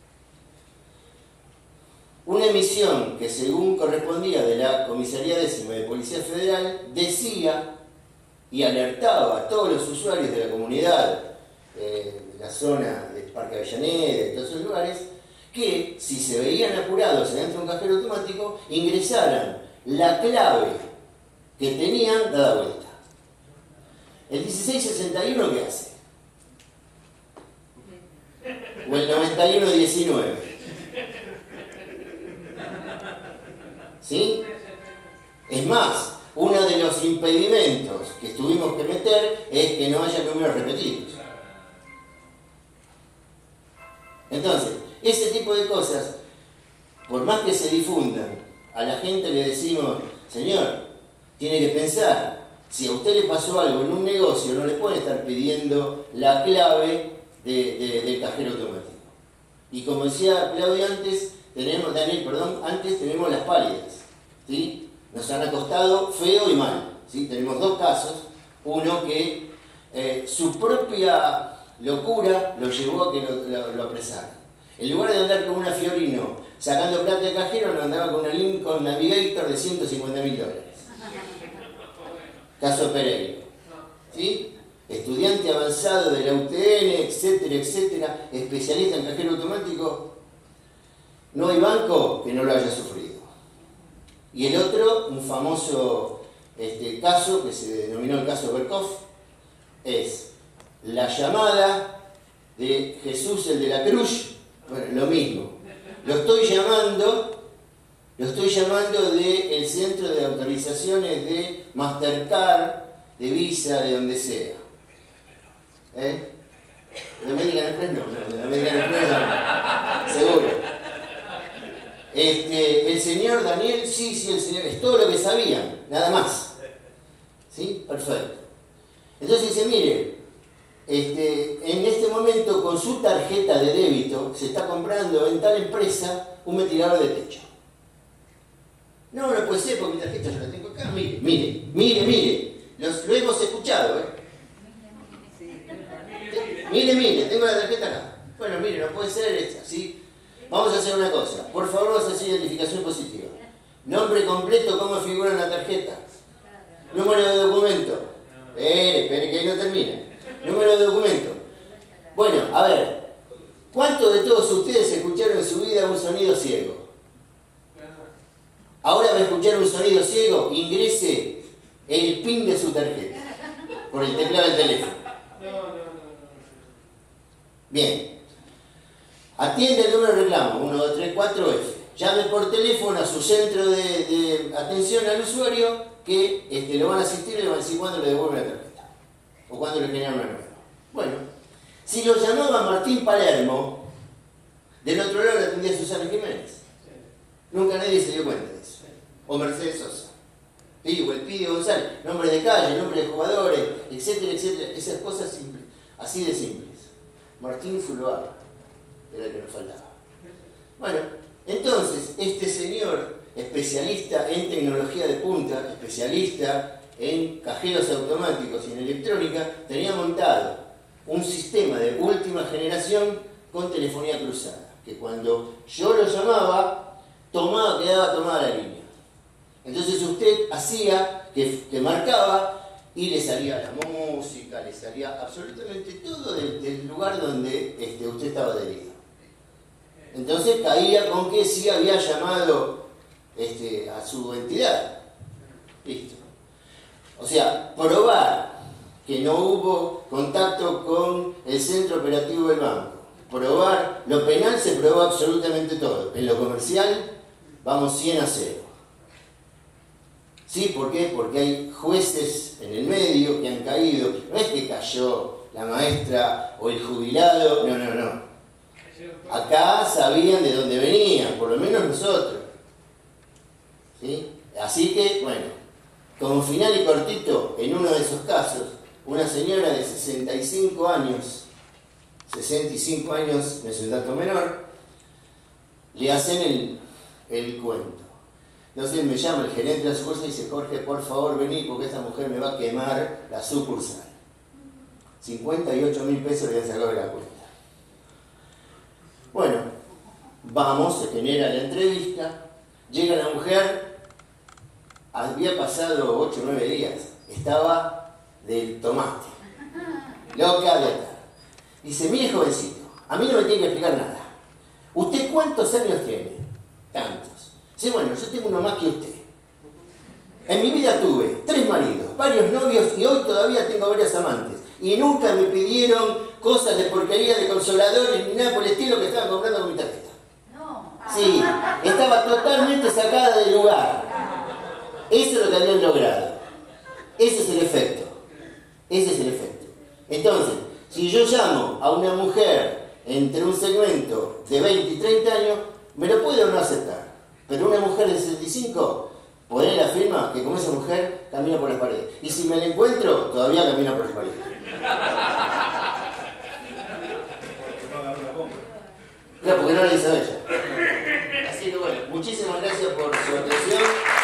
Una emisión que según correspondía de la Comisaría Décima de Policía Federal decía y alertaba a todos los usuarios de la comunidad, de la zona del Parque Avellaneda, de todos esos lugares, que si se veían apurados adentro de un cajero automático, ingresaran la clave que tenían dada vuelta. ¿El 1661 qué hace? ¿O el 9119? ¿Sí? Es más, uno de los impedimentos que tuvimos que meter es que no haya números repetidos. Entonces, ese tipo de cosas, por más que se difundan, a la gente le decimos, señor, tiene que pensar, si a usted le pasó algo en un negocio, no le pueden estar pidiendo la clave del cajero automático. Y como decía Claudia antes, antes tenemos las pálidas, ¿sí? Nos han acostado feo y mal, ¿sí? Tenemos dos casos, uno que su propia locura lo llevó a que lo apresaran. En lugar de andar con una Fiorino sacando plata de cajero, lo andaba con una Lincoln Navigator de $150.000. Caso Pereiro, ¿sí? Estudiante avanzado de la UTN, etcétera, etcétera, especialista en cajero automático. No hay banco que no lo haya sufrido. Y el otro, un famoso caso, que se denominó el caso Berkov, es la llamada de Jesús el de la Cruz. Bueno, lo mismo. Lo estoy llamando del centro de autorizaciones de Mastercard, de Visa, de donde sea. ¿De American Express no, de American Express no. Seguro. El señor Daniel, sí, el señor, es todo lo que sabían, nada más. ¿Sí? Perfecto. Entonces dice, mire, en este momento con su tarjeta de débito se está comprando en tal empresa un ventilador de techo. No puede ser porque mi tarjeta yo la tengo acá. Mire. Lo hemos escuchado, ¿eh? Mire, tengo la tarjeta acá. Bueno, mire, no puede ser así. Vamos a hacer una cosa. Por favor, vamos a hacer identificación positiva. Nombre completo, cómo figura en la tarjeta. Número de documento. Espere que ahí no termina. Número de documento. Bueno, a ver. ¿Cuántos de todos ustedes escucharon en su vida un sonido ciego? Ahora va a escuchar un sonido ciego, ingrese el PIN de su tarjeta por el teclado del teléfono. Bien. Atiende el número de reclamo 1234F. Llame por teléfono a su centro de atención al usuario que lo van a asistir y le van a decir cuándo le devuelven la tarjeta o cuándo le generan una nueva. Bueno, si lo llamaba Martín Palermo, del otro lado le atendía Susana Jiménez. Nunca nadie se dio cuenta de eso. O Mercedes Sosa. O el Pidio González. Nombres de calle, nombres de jugadores, etcétera, etcétera. Esas cosas simples. Así de simples. Martín Zuloaga era el que nos faltaba. Bueno, entonces, este señor, especialista en tecnología de punta, especialista en cajeros automáticos y en electrónica, tenía montado un sistema de última generación con telefonía cruzada. Que cuando yo lo llamaba, quedaba tomada la línea. Entonces usted hacía que marcaba y le salía la música, le salía absolutamente todo del lugar donde usted estaba adherido. Entonces caía con que sí había llamado a su entidad. Listo. O sea, probar que no hubo contacto con el centro operativo del banco. Probar, lo penal se probó absolutamente todo. En lo comercial vamos 100-0. ¿Sí? ¿Por qué? Porque hay jueces en el medio que han caído. No es que cayó la maestra o el jubilado. No. Acá sabían de dónde venían, por lo menos nosotros. ¿Sí? Así que, bueno, como final y cortito, en uno de esos casos, una señora de 65 años no es un dato menor, le hacen el cuento. Entonces me llama el gerente de la sucursal y dice, Jorge, por favor vení porque esta mujer me va a quemar la sucursal. 58.000 pesos le habían sacado de la cuenta. Bueno, vamos, se genera la entrevista, llega la mujer, había pasado 8 o 9 días, estaba del tomate, loca de atar. Dice, mire jovencito, a mí no me tiene que explicar nada. ¿Usted cuántos años tiene? Tantos. Dice, bueno, yo tengo uno más que usted. En mi vida tuve 3 maridos, varios novios y hoy todavía tengo varios amantes. Y nunca me pidieron cosas de porquería de consoladores ni nada por el estilo que estaban comprando con mi tarjeta. No. Sí, estaba totalmente sacada del lugar. Eso es lo que habían logrado. Ese es el efecto. Ese es el efecto. Entonces, si yo llamo a una mujer entre un segmento de 20 y 30 años, me lo puede o no aceptar. Pero una mujer de 65, poner la firma que como esa mujer camina por las paredes. Y si me la encuentro, todavía camina por las paredes. Claro, porque no la hizo ella. Así que bueno, muchísimas gracias por su atención.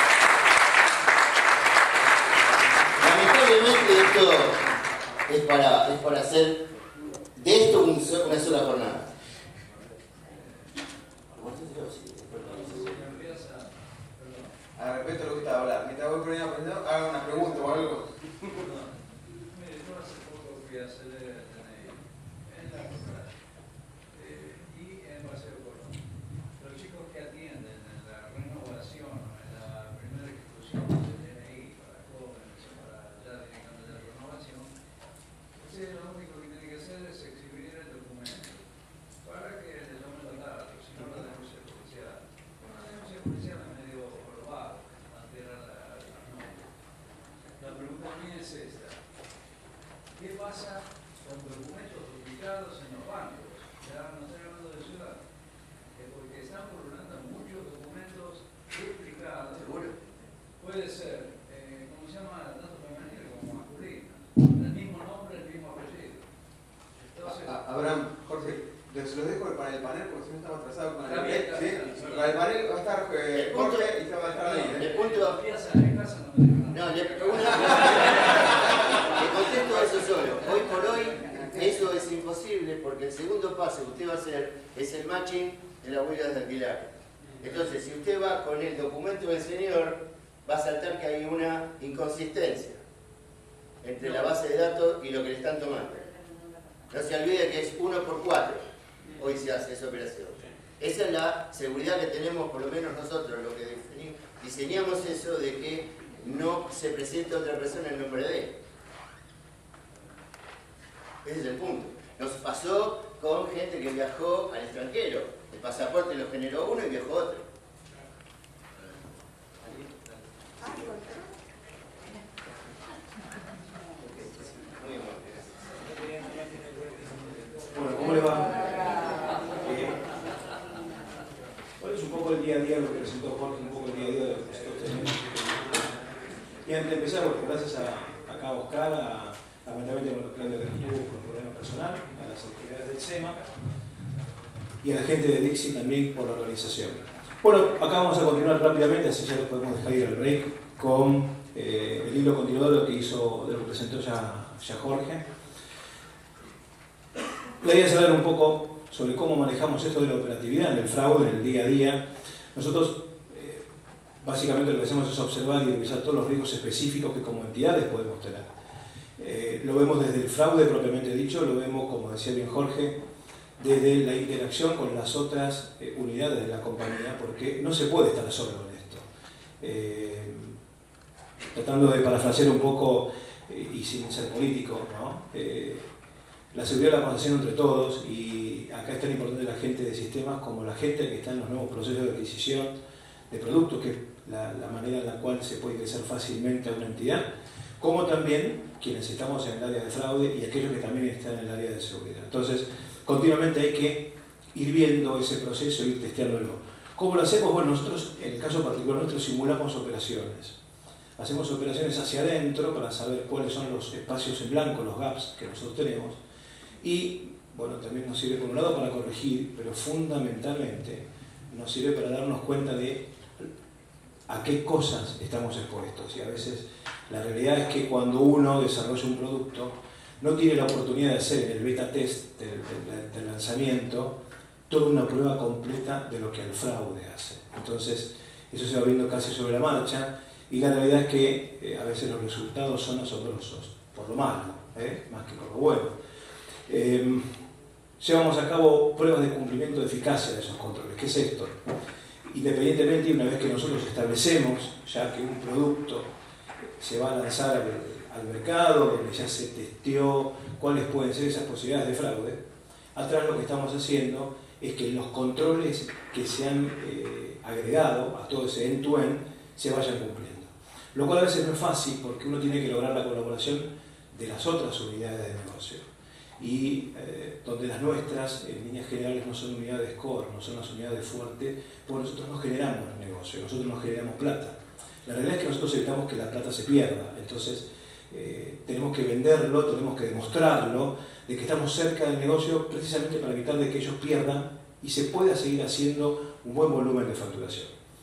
Lamentablemente esto es para hacer de esto una sola jornada. A respecto a lo que estaba hablando, mientras voy poniendo, haga una pregunta o algo. Mire, yo hace poco fui a hacer el DNI en la Costa y en Paseo Colón. Los chicos que atienden en la renovación, en la primera ejecución del DNI para jóvenes, para ya directamente la renovación, ustedes lo único que tienen que hacer es exhibir el documento para que les tomen los datos, si no la denuncia policial. Una denuncia policial es medio probado, alterar la norma. La pregunta mía es esta. ¿Qué pasa con documentos duplicados en los bancos? Ya no estoy hablando de ciudad. Porque están pululando muchos documentos duplicados. ¿Seguro? Puede ser, ¿cómo se llama? Tanto femenino como masculino. El mismo nombre, el mismo apellido. Entonces, Abraham, Jorge, les lo dejo para el panel porque si no estamos atrasados con el Está bien, está bien. ¿sí? Para el panel va a estar Jorge y se va a estar ahí. El punto en casa no me dijo nada. no, le contesto eso solo. Hoy por hoy eso es imposible porque el segundo paso que usted va a hacer es el matching de las huellas de alquiler. Entonces, si usted va con el documento del señor, va a saltar que hay una inconsistencia entre la base de datos y lo que le están tomando. No se olvide que es 1 por 4. Hoy se hace esa operación. Esa es la seguridad que tenemos, por lo menos nosotros, lo que diseñamos eso de que no se presente otra persona en nombre de él. Ese es el punto. Nos pasó con gente que viajó al extranjero. El pasaporte lo generó uno y viajó otro. Bueno, ¿cómo le va? ¿Cuál es un poco el día a día, lo que presentó Jorge, un poco el día a día de lo que nosotros tenemos? Y antes de empezar, porque gracias acá a Oscar, lamentablemente con los planes que tuvo por problema personal, a las autoridades del SEMA y a la gente de Dixie también por la organización. Bueno, acá vamos a continuar rápidamente, así ya lo podemos dejar ir al break, con el hilo continuador de lo que hizo, de lo que presentó ya Jorge. La idea es hablar un poco sobre cómo manejamos esto de la operatividad en el fraude, en el día a día. Nosotros básicamente lo que hacemos es observar y revisar todos los riesgos específicos que como entidades podemos tener. Lo vemos desde el fraude propiamente dicho, lo vemos, como decía bien Jorge, desde la interacción con las otras unidades de la compañía, porque no se puede estar solo con esto. Tratando de parafrasear un poco, y sin ser político, ¿no? La seguridad la vamos haciendo entre todos y acá es tan importante la gente de sistemas como la gente que está en los nuevos procesos de adquisición de productos, que es la manera en la cual se puede ingresar fácilmente a una entidad, como también quienes estamos en el área de fraude y aquellos que también están en el área de seguridad. Entonces, continuamente hay que ir viendo ese proceso y ir testeándolo. ¿Cómo lo hacemos? Bueno, nosotros, en el caso particular nuestro, simulamos operaciones. Hacemos operaciones hacia adentro para saber cuáles son los espacios en blanco, los gaps que nosotros tenemos. Y, bueno, también nos sirve por un lado para corregir, pero fundamentalmente nos sirve para darnos cuenta de a qué cosas estamos expuestos. Y a veces la realidad es que cuando uno desarrolla un producto, no tiene la oportunidad de hacer en el beta test del lanzamiento toda una prueba completa de lo que el fraude hace. Entonces, eso se va viendo casi sobre la marcha, y la realidad es que a veces los resultados son asombrosos, por lo malo, más que por lo bueno. Llevamos a cabo pruebas de cumplimiento de eficacia de esos controles. ¿Qué es esto? Independientemente, una vez que nosotros establecemos ya que un producto se va a lanzar al mercado, donde ya se testeó cuáles pueden ser esas posibilidades de fraude, atrás lo que estamos haciendo es que los controles que se han agregado a todo ese end-to-end se vayan cumpliendo. Lo cual a veces no es fácil porque uno tiene que lograr la colaboración de las otras unidades de negocio. Y donde las nuestras, en líneas generales, no son unidades core, no son las unidades fuertes, porque nosotros no generamos negocio, nosotros no generamos plata. La realidad es que nosotros evitamos que la plata se pierda, entonces tenemos que venderlo, tenemos que demostrarlo, de que estamos cerca del negocio precisamente para evitar de que ellos pierdan y se pueda seguir haciendo un buen volumen de facturación.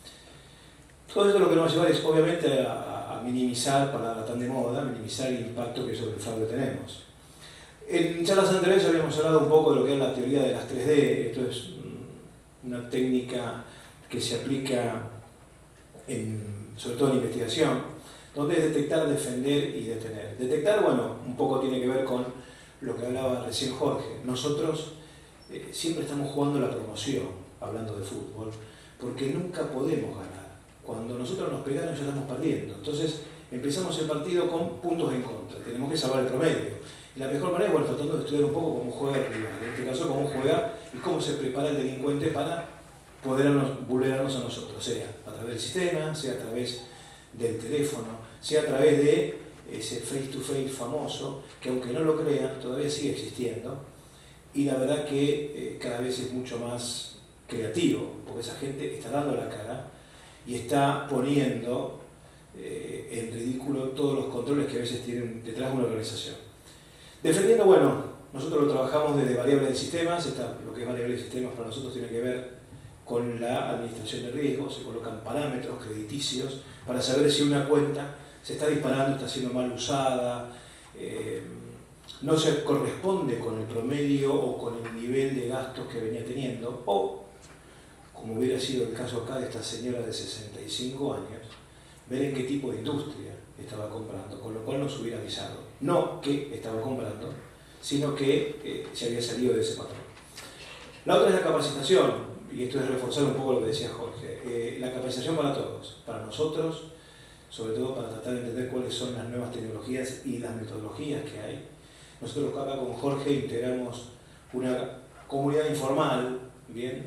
Todo esto lo que nos va a llevar es obviamente a minimizar, palabra tan de moda, minimizar el impacto que sobre el fraude tenemos. En charlas anteriores habíamos hablado un poco de lo que es la teoría de las 3D. Esto es una técnica que se aplica sobre todo en investigación, donde es detectar, defender y detener. Detectar, bueno, un poco tiene que ver con lo que hablaba recién Jorge. Nosotros siempre estamos jugando la promoción, hablando de fútbol, porque nunca podemos ganar. Cuando nosotros nos pegaron ya estamos perdiendo. Entonces empezamos el partido con puntos en contra. Tenemos que salvar el promedio. Y la mejor manera es, bueno, tratando de estudiar un poco cómo juega el rival. En este caso, cómo juega y cómo se prepara el delincuente para poder vulnerarnos a nosotros, sea a través del sistema, sea a través del teléfono, sea a través de ese face-to-face famoso, que aunque no lo crean, todavía sigue existiendo, y la verdad que cada vez es mucho más creativo, porque esa gente está dando la cara y está poniendo en ridículo todos los controles que a veces tienen detrás de una organización. Defendiendo, bueno, nosotros lo trabajamos desde variables de sistemas. Lo que es variables de sistemas para nosotros tiene que ver con la administración de riesgos. Se colocan parámetros crediticios para saber si una cuenta se está disparando, está siendo mal usada, no se corresponde con el promedio o con el nivel de gastos que venía teniendo, o, como hubiera sido el caso acá de esta señora de 65 años, ver en qué tipo de industria estaba comprando, con lo cual nos hubiera avisado. No que estaba comprando, sino que se había salido de ese patrón. La otra es la capacitación, y esto es reforzar un poco lo que decía Jorge. La capacitación para todos, para nosotros, sobre todo para tratar de entender cuáles son las nuevas tecnologías y las metodologías que hay. Nosotros acá con Jorge integramos una comunidad informal, bien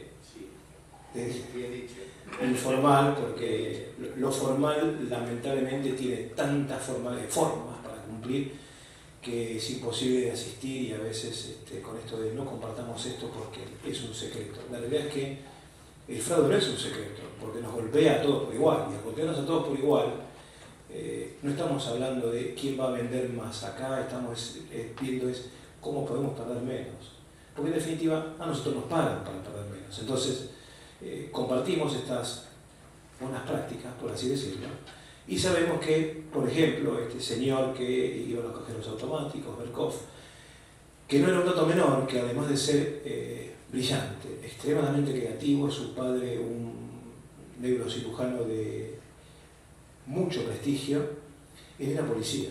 informal, porque lo formal lamentablemente tiene tantas formas para cumplir que es imposible de asistir, y a veces con esto de no compartamos esto porque es un secreto. La realidad es que el fraude no es un secreto, porque nos golpea a todos por igual, y al golpearnos a todos por igual no estamos hablando de quién va a vender más. Acá estamos viendo cómo podemos perder menos, porque en definitiva a nosotros nos pagan para perder menos. Entonces compartimos estas buenas prácticas, por así decirlo, y sabemos que, por ejemplo, este señor que iba a los cajeros automáticos, Berkov, que no era un dato menor, que además de ser brillante, extremadamente creativo, su padre un neurocirujano de mucho prestigio, él era policía.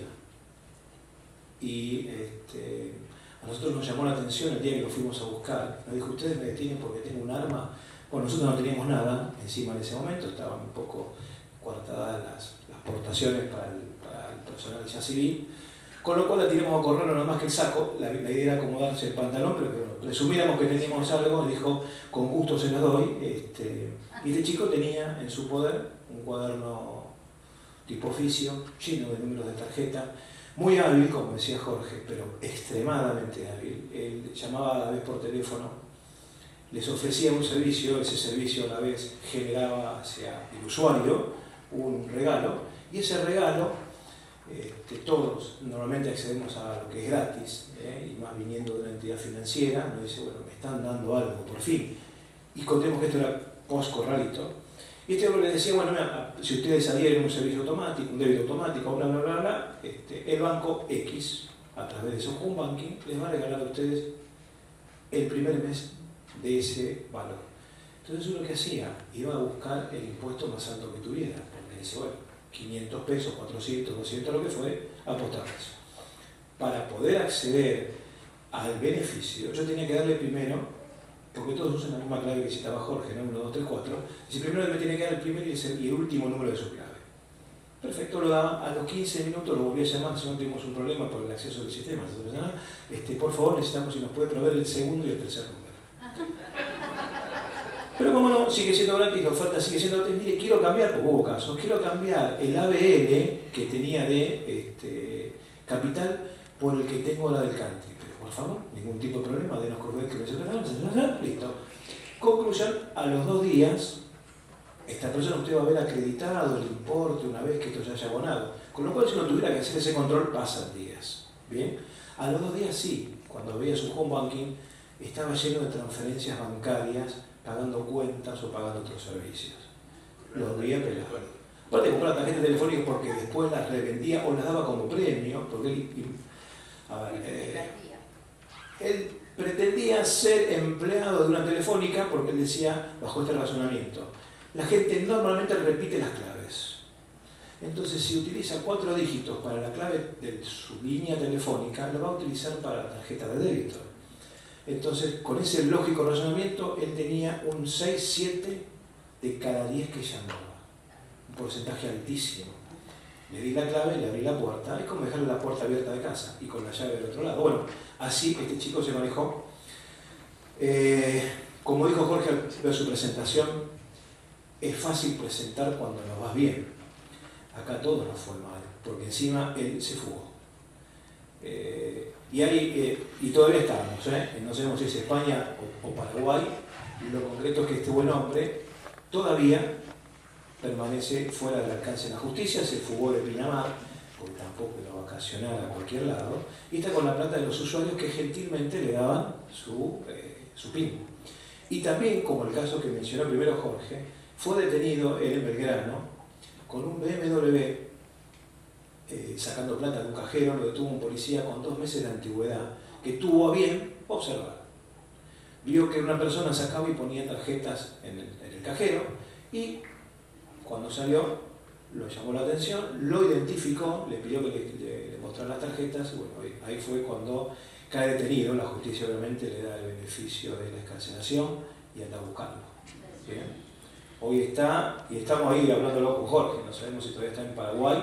Y a nosotros nos llamó la atención el día que lo fuimos a buscar. Nos dijo: ustedes me detienen porque tengo un arma. Bueno, nosotros no teníamos nada encima en ese momento, estaban un poco coartadas las portaciones para el personal ya civil, con lo cual la tiramos a correr nada más que el saco. La idea era acomodarse el pantalón, pero que presumiéramos que teníamos algo. Le dijo: con gusto se lo doy. Y este chico tenía en su poder un cuaderno tipo oficio, lleno de números de tarjeta, muy hábil, como decía Jorge, pero extremadamente hábil. Él llamaba a la vez por teléfono, les ofrecía un servicio, ese servicio a la vez generaba hacia el usuario un regalo, y ese regalo, todos normalmente accedemos a lo que es gratis, y más viniendo de una entidad financiera, nos dice: bueno, me están dando algo, por fin. Y contemos que esto era post-corralito. Y este hombre les decía: bueno, mira, si ustedes adhieren un servicio automático, un débito automático, bla, bla, bla, bla, el banco X, a través de su home banking, les va a regalar a ustedes el primer mes de ese valor. Entonces uno que hacía, iba a buscar el impuesto más alto que tuviera, porque dice, bueno, 500 pesos, 400, 200, lo que fue, apostar eso. Para poder acceder al beneficio, yo tenía que darle primero, porque todos usan la misma clave que citaba Jorge, ¿no? 1, 2, 3, 4. Si primero me tiene que dar el primer y el último número de su clave. Perfecto, lo daba. A los 15 minutos lo volví a llamar, si no tuvimos un problema por el acceso del sistema. Por favor, necesitamos si nos puede proveer el segundo y el tercer número. Pero como no, sigue siendo gratis, la oferta sigue siendo gratis. Mire, quiero cambiar, porque hubo casos, quiero cambiar el ABL que tenía de capital por el que tengo ahora del country. Por favor, ningún tipo de problema, denos correr que me listo. Conclusión, a los 2 días, esta persona usted va a haber acreditado el importe una vez que esto ya haya abonado. Con lo cual, si uno tuviera que hacer ese control, pasan días. ¿Bien? A los 2 días sí, cuando veía su home banking, estaba lleno de transferencias bancarias, pagando cuentas o pagando otros servicios. Los veía pelados. Aparte de comprar tarjetas telefónicas porque después las revendía o las daba como premio, porque él pretendía ser empleado de una telefónica porque él decía, bajo este razonamiento, la gente normalmente repite las claves. Entonces, si utiliza 4 dígitos para la clave de su línea telefónica, lo va a utilizar para la tarjeta de débito. Entonces, con ese lógico razonamiento, él tenía un 6-7 de cada 10 que llamaba. Un porcentaje altísimo. Le di la clave, le abrí la puerta, es como dejarle la puerta abierta de casa y con la llave del otro lado. Bueno, así este chico se manejó. Como dijo Jorge al ver su presentación, es fácil presentar cuando nos vas bien. Acá todo nos fue mal, porque encima él se fugó. Y todavía estábamos, no sabemos si es España o Paraguay, y lo concreto es que este buen hombre todavía permanece fuera del alcance de la justicia, se fugó de Pinamar, porque tampoco iba a vacacionar a cualquier lado, y está con la plata de los usuarios que gentilmente le daban su PIN. Y también, como el caso que mencionó primero Jorge, fue detenido él en Belgrano con un BMW sacando plata de un cajero, lo detuvo un policía con 2 meses de antigüedad, que tuvo a bien observar. Vio que una persona sacaba y ponía tarjetas en el cajero y cuando salió lo llamó la atención, lo identificó, le pidió que le mostrara las tarjetas y bueno, ahí fue cuando cae detenido. La justicia obviamente le da el beneficio de la excarcelación y anda a buscarlo. ¿Bien? Hoy está, y estamos ahí hablándolo con Jorge, no sabemos si todavía está en Paraguay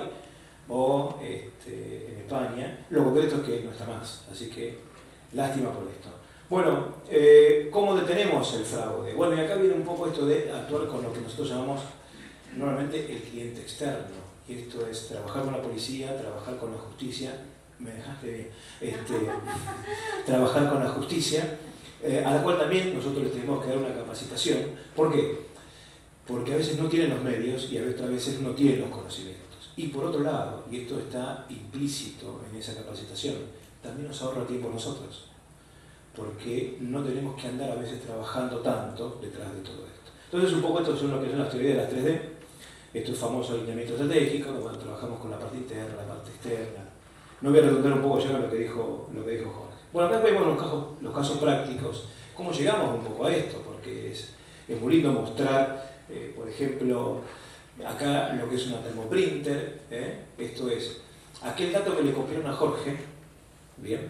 o en España. Lo concreto es que no está más, así que lástima por esto. Bueno, ¿cómo detenemos el fraude? Bueno, y acá viene un poco esto de actuar con lo que nosotros llamamos normalmente el cliente externo, y esto es trabajar con la policía, trabajar con la justicia, me dejaste bien, trabajar con la justicia, a la cual también nosotros les tenemos que dar una capacitación. ¿Por qué? Porque a veces no tienen los medios y a veces no tienen los conocimientos. Y por otro lado, y esto está implícito en esa capacitación, también nos ahorra tiempo a nosotros, porque no tenemos que andar a veces trabajando tanto detrás de todo esto. Entonces un poco esto son lo que son las teorías de las 3D, esto es famoso alineamiento estratégico, cuando trabajamos con la parte interna, la parte externa. No voy a redundar un poco ya lo que dijo Jorge. Bueno, acá vemos los casos prácticos, cómo llegamos un poco a esto, porque es muy lindo mostrar, por ejemplo, acá lo que es una termoprinter, esto es aquel dato que le copiaron a Jorge, bien,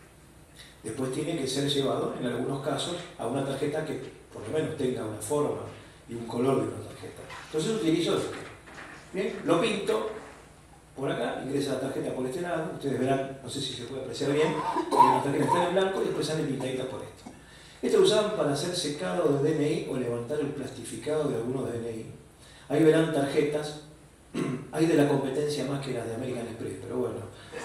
después tiene que ser llevado, en algunos casos, a una tarjeta que por lo menos tenga una forma y un color de una tarjeta. Entonces utilizo esto. Bien, lo pinto por acá, ingresa la tarjeta por este lado, ustedes verán, no sé si se puede apreciar bien, las tarjetas están en blanco y después salen pintaditas por esto. Esto lo usaban para hacer secado de DNI o levantar el plastificado de algunos DNI. Ahí verán tarjetas, hay de la competencia más que las de American Express, pero bueno.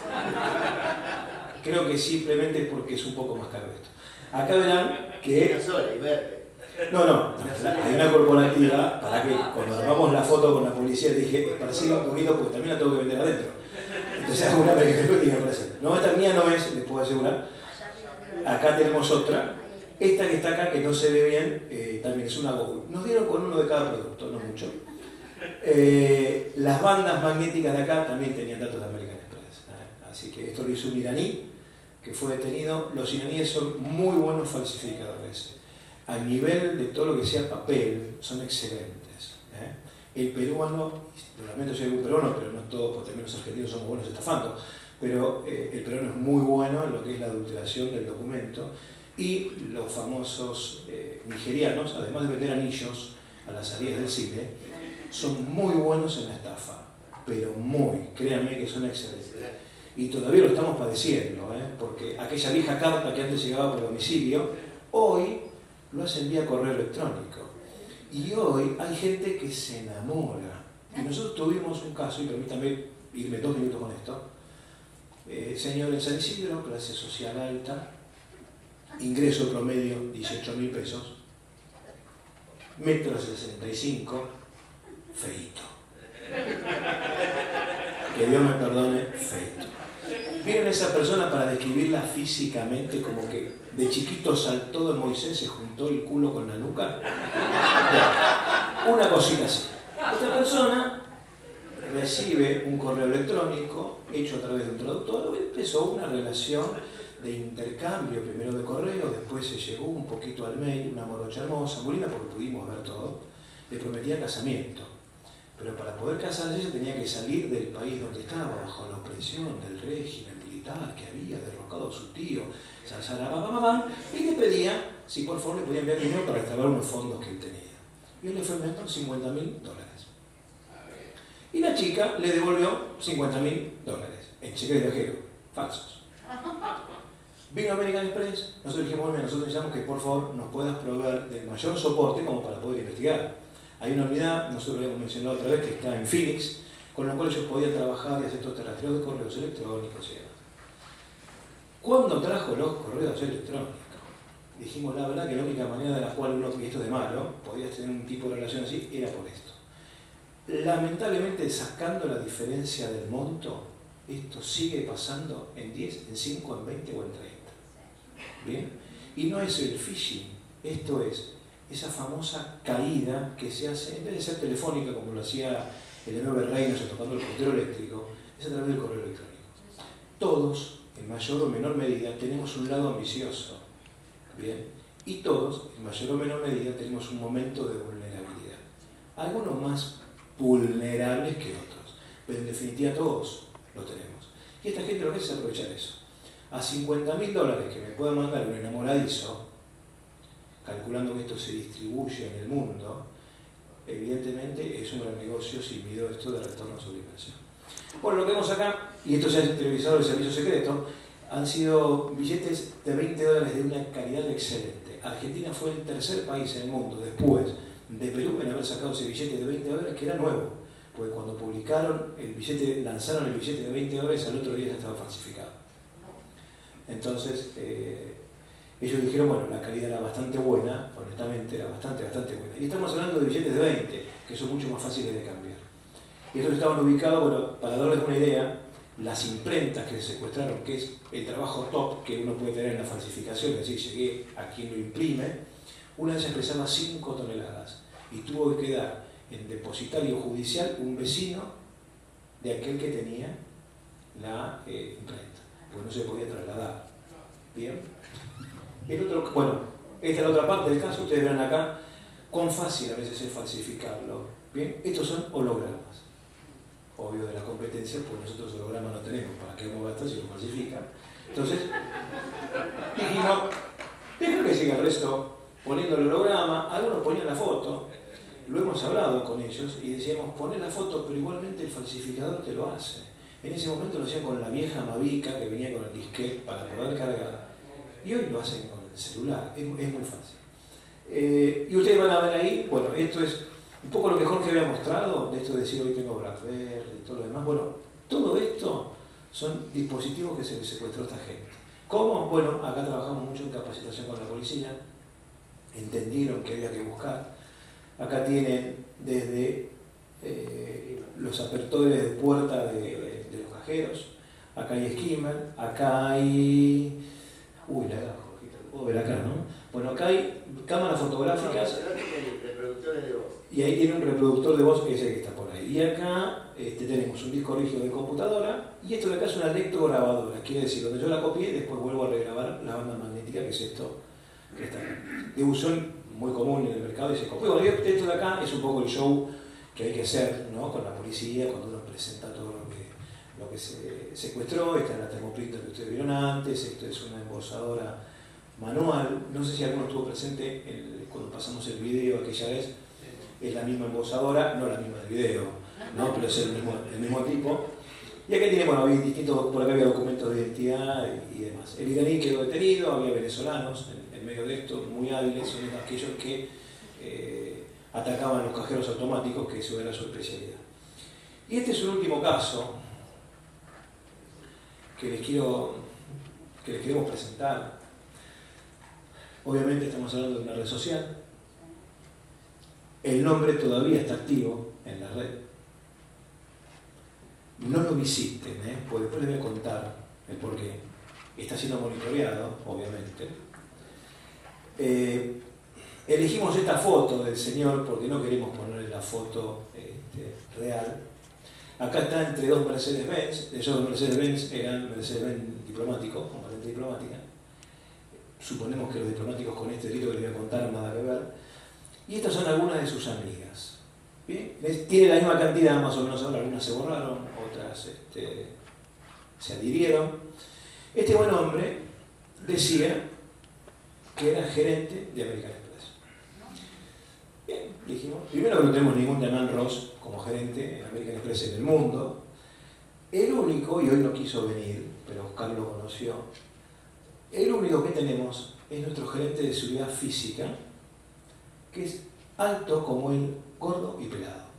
Creo que simplemente es porque es un poco más caro esto. Acá verán que... No, hay una corporativa para que cuando armamos la foto con la policía dije, parecía bonito porque también la tengo que vender adentro. Entonces hago una American tiene que aparecer. No, esta mía no es, les puedo asegurar. Acá tenemos otra. Esta que está acá, que no se ve bien, también es una Google. Nos dieron con uno de cada producto, no mucho. Las bandas magnéticas de acá también tenían datos de American Express. Así que esto lo hizo un iraní que fue detenido. Los iraníes son muy buenos falsificadores. A nivel de todo lo que sea papel, son excelentes. El peruano, lo lamento si hay algún peruano, pero no todos, porque también los argentinos somos buenos estafando, pero el peruano es muy bueno en lo que es la adulteración del documento. Y los famosos nigerianos, además de vender anillos a las salidas del cine, son muy buenos en la estafa, pero muy, créanme que son excelentes. Y todavía lo estamos padeciendo, porque aquella vieja carta que antes llegaba por domicilio, hoy lo hacen vía correo electrónico. Y hoy hay gente que se enamora. Y nosotros tuvimos un caso, y permítame irme 2 minutos con esto. Señor en San Isidro, clase social alta, ingreso promedio 18.000 pesos, 1,65 m, feito. Que Dios me perdone, feito. ¿Vieron esa persona para describirla físicamente como que de chiquito saltó de Moisés, se juntó el culo con la nuca? Una cosita así. Esta persona recibe un correo electrónico hecho a través de un traductor, empezó una relación de intercambio, primero de correo, después se llegó un poquito al mail, una morocha hermosa, muy linda porque pudimos ver todo, le prometía casamiento. Pero para poder casarse ella tenía que salir del país donde estaba, bajo la opresión del régimen militar que había derrocado a su tío, y le pedía si por favor le podía enviar dinero para restaurar unos fondos que él tenía. Y él le fue enviando $50.000. Y la chica le devolvió $50.000 en cheques de viajero, falsos. Vino American Express, nosotros dijimos, bueno, nosotros necesitamos que por favor nos puedas proveer del mayor soporte como para poder investigar. Hay una unidad, nosotros lo habíamos mencionado otra vez, que está en Phoenix, con la cual ellos podían trabajar y hacer todo este rastreo de correos electrónicos y demás. Cuando trajo los correos electrónicos, dijimos la verdad que la única manera de la cual uno, y esto de malo, podía tener un tipo de relación así, era por esto. Lamentablemente, sacando la diferencia del monto, esto sigue pasando en 10, en 5, en 20 o en 30. ¿Bien? Y no es el phishing, esto es esa famosa caída que se hace, en vez de ser telefónica como lo hacía el enorme Reynolds tocando el portero eléctrico, es a través del correo electrónico. Todos, en mayor o menor medida, tenemos un lado ambicioso, ¿bien? Y todos, en mayor o menor medida, tenemos un momento de vulnerabilidad. Algunos más vulnerables que otros, pero en definitiva todos lo tenemos. Y esta gente lo que hace es aprovechar eso. A $50.000 que me pueda mandar un enamoradizo, calculando que esto se distribuye en el mundo, evidentemente es un gran negocio si mido esto de retorno sobre inversión. Bueno, lo que vemos acá, y esto se ha televisado el servicio secreto, han sido billetes de $20 de una calidad excelente. Argentina fue el tercer país en el mundo, después de Perú, en haber sacado ese billete de $20 que era nuevo, porque cuando publicaron el billete, lanzaron el billete de $20, al otro día ya estaba falsificado. Entonces, ellos dijeron, bueno, la calidad era bastante buena, honestamente era bastante buena. Y estamos hablando de billetes de 20, que son mucho más fáciles de cambiar. Y estos estaban ubicados, bueno, para darles una idea, las imprentas que se secuestraron, que es el trabajo top que uno puede tener en la falsificación, es decir, llegué a quien lo imprime, una de ellas pesaba 5 toneladas y tuvo que quedar en depositario judicial un vecino de aquel que tenía la imprenta, porque no se podía trasladar. ¿Bien? El otro, bueno, esta es la otra parte del caso, ustedes verán acá cuán fácil a veces es falsificarlo. ¿Bien? Estos son hologramas. Obvio de la competencia, pues nosotros hologramas no tenemos, ¿para qué uno gasta si lo falsifica? Entonces, dijimos, deja que siga el resto poniendo el holograma, algunos ponían la foto, lo hemos hablado con ellos y decíamos, poné la foto, pero igualmente el falsificador te lo hace. En ese momento lo hacían con la vieja Mavica que venía con el disquete para poder cargar. Y hoy lo hacen con el celular, es muy fácil. Y ustedes van a ver ahí, bueno, esto es un poco lo que Jorge había mostrado, de esto de decir hoy tengo BlackBerry y todo lo demás. Bueno, todo esto son dispositivos que se les secuestró a esta gente. ¿Cómo? Bueno, acá trabajamos mucho en capacitación con la policía, entendieron que había que buscar. Acá tienen desde los apertores de puerta de los cajeros, acá hay skimmer, acá hay... Uy, la puedo ver acá, ¿no? Bueno, acá hay cámaras fotográficas. Reproductores de voz. Y ahí tiene un reproductor de voz, ese que está por ahí. Y acá tenemos un disco rígido de computadora, y esto de acá es una lectrograbadora, quiere decir, donde yo la copié, después vuelvo a regrabar la banda magnética, que es esto que está acá. De uso muy común en el mercado y se copia. Bueno, esto de acá es un poco el show que hay que hacer, ¿no? Con la policía, cuando uno presenta todo lo que se secuestró. Esta es la termoprinter que ustedes vieron antes, esto es una embolsadora manual. No sé si alguno estuvo presente cuando pasamos el video aquella vez. Es la misma embolsadora, no la misma del video, ¿no? Pero es el mismo tipo. Y acá tiene, bueno, había distintos, por acá había documentos de identidad y demás. El iraní quedó detenido, había venezolanos en medio de esto, muy hábiles, son aquellos que atacaban los cajeros automáticos, que eso era su especialidad. Y este es un último caso que les queremos presentar. Obviamente estamos hablando de una red social. El nombre todavía está activo en la red. No lo visiten, porque después les voy a contar el porqué. Está siendo monitoreado, obviamente. Elegimos esta foto del señor porque no queremos ponerle la foto real. Acá está entre dos Mercedes-Benz. Esos dos Mercedes-Benz eran Mercedes-Benz diplomáticos, con patente diplomática. Suponemos que los diplomáticos con este delito que les voy a contar nada que ver. Y estas son algunas de sus amigas. ¿Bien? Tiene la misma cantidad, más o menos ahora. Algunas se borraron, otras se adhirieron. Este buen hombre decía que era gerente de American Express. Bien, dijimos, primero que no tenemos ningún Damián Ross como gerente en American Express en el mundo. El único, y hoy no quiso venir, pero Oscar lo conoció, el único que tenemos es nuestro gerente de seguridad física, que es alto como él, gordo y pelado.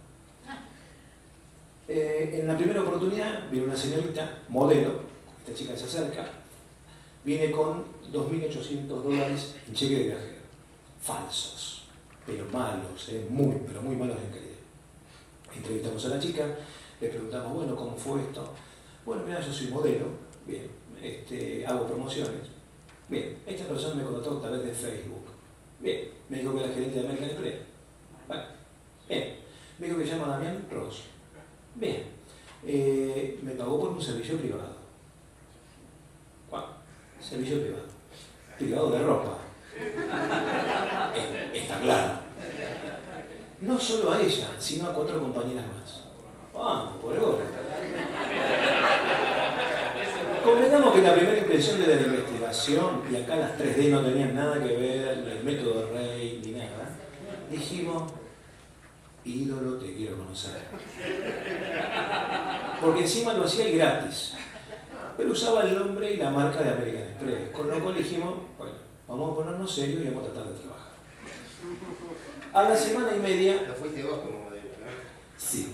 En la primera oportunidad viene una señorita, modelo, esta chica se acerca, viene con $2.800 en cheque de viajero. Falsos, pero malos, pero muy malos en calidad. Entrevistamos a la chica, le preguntamos, bueno, ¿cómo fue esto? Bueno, mira, yo soy modelo, bien, hago promociones. Bien, esta persona me contactó a través de Facebook. Bien, me dijo que era gerente de American Express. Bueno, bien, me dijo que se llama Damián Ross. Bien, me pagó por un servicio privado. ¿Cuál? Servicio privado. Privado de ropa. Está claro. No solo a ella, sino a 4 compañeras más. Vamos, por ahora. Convengamos que la primera impresión de la investigación, y acá las 3D no tenían nada que ver, el método Rey ni nada, dijimos, ídolo, te quiero conocer. Porque encima lo hacía gratis, pero usaba el nombre y la marca de American Express, con lo cual dijimos, bueno, vamos a ponernos serios y vamos a tratar de trabajar. A la semana y media... ¿No fuiste vos como modelo, no? Sí.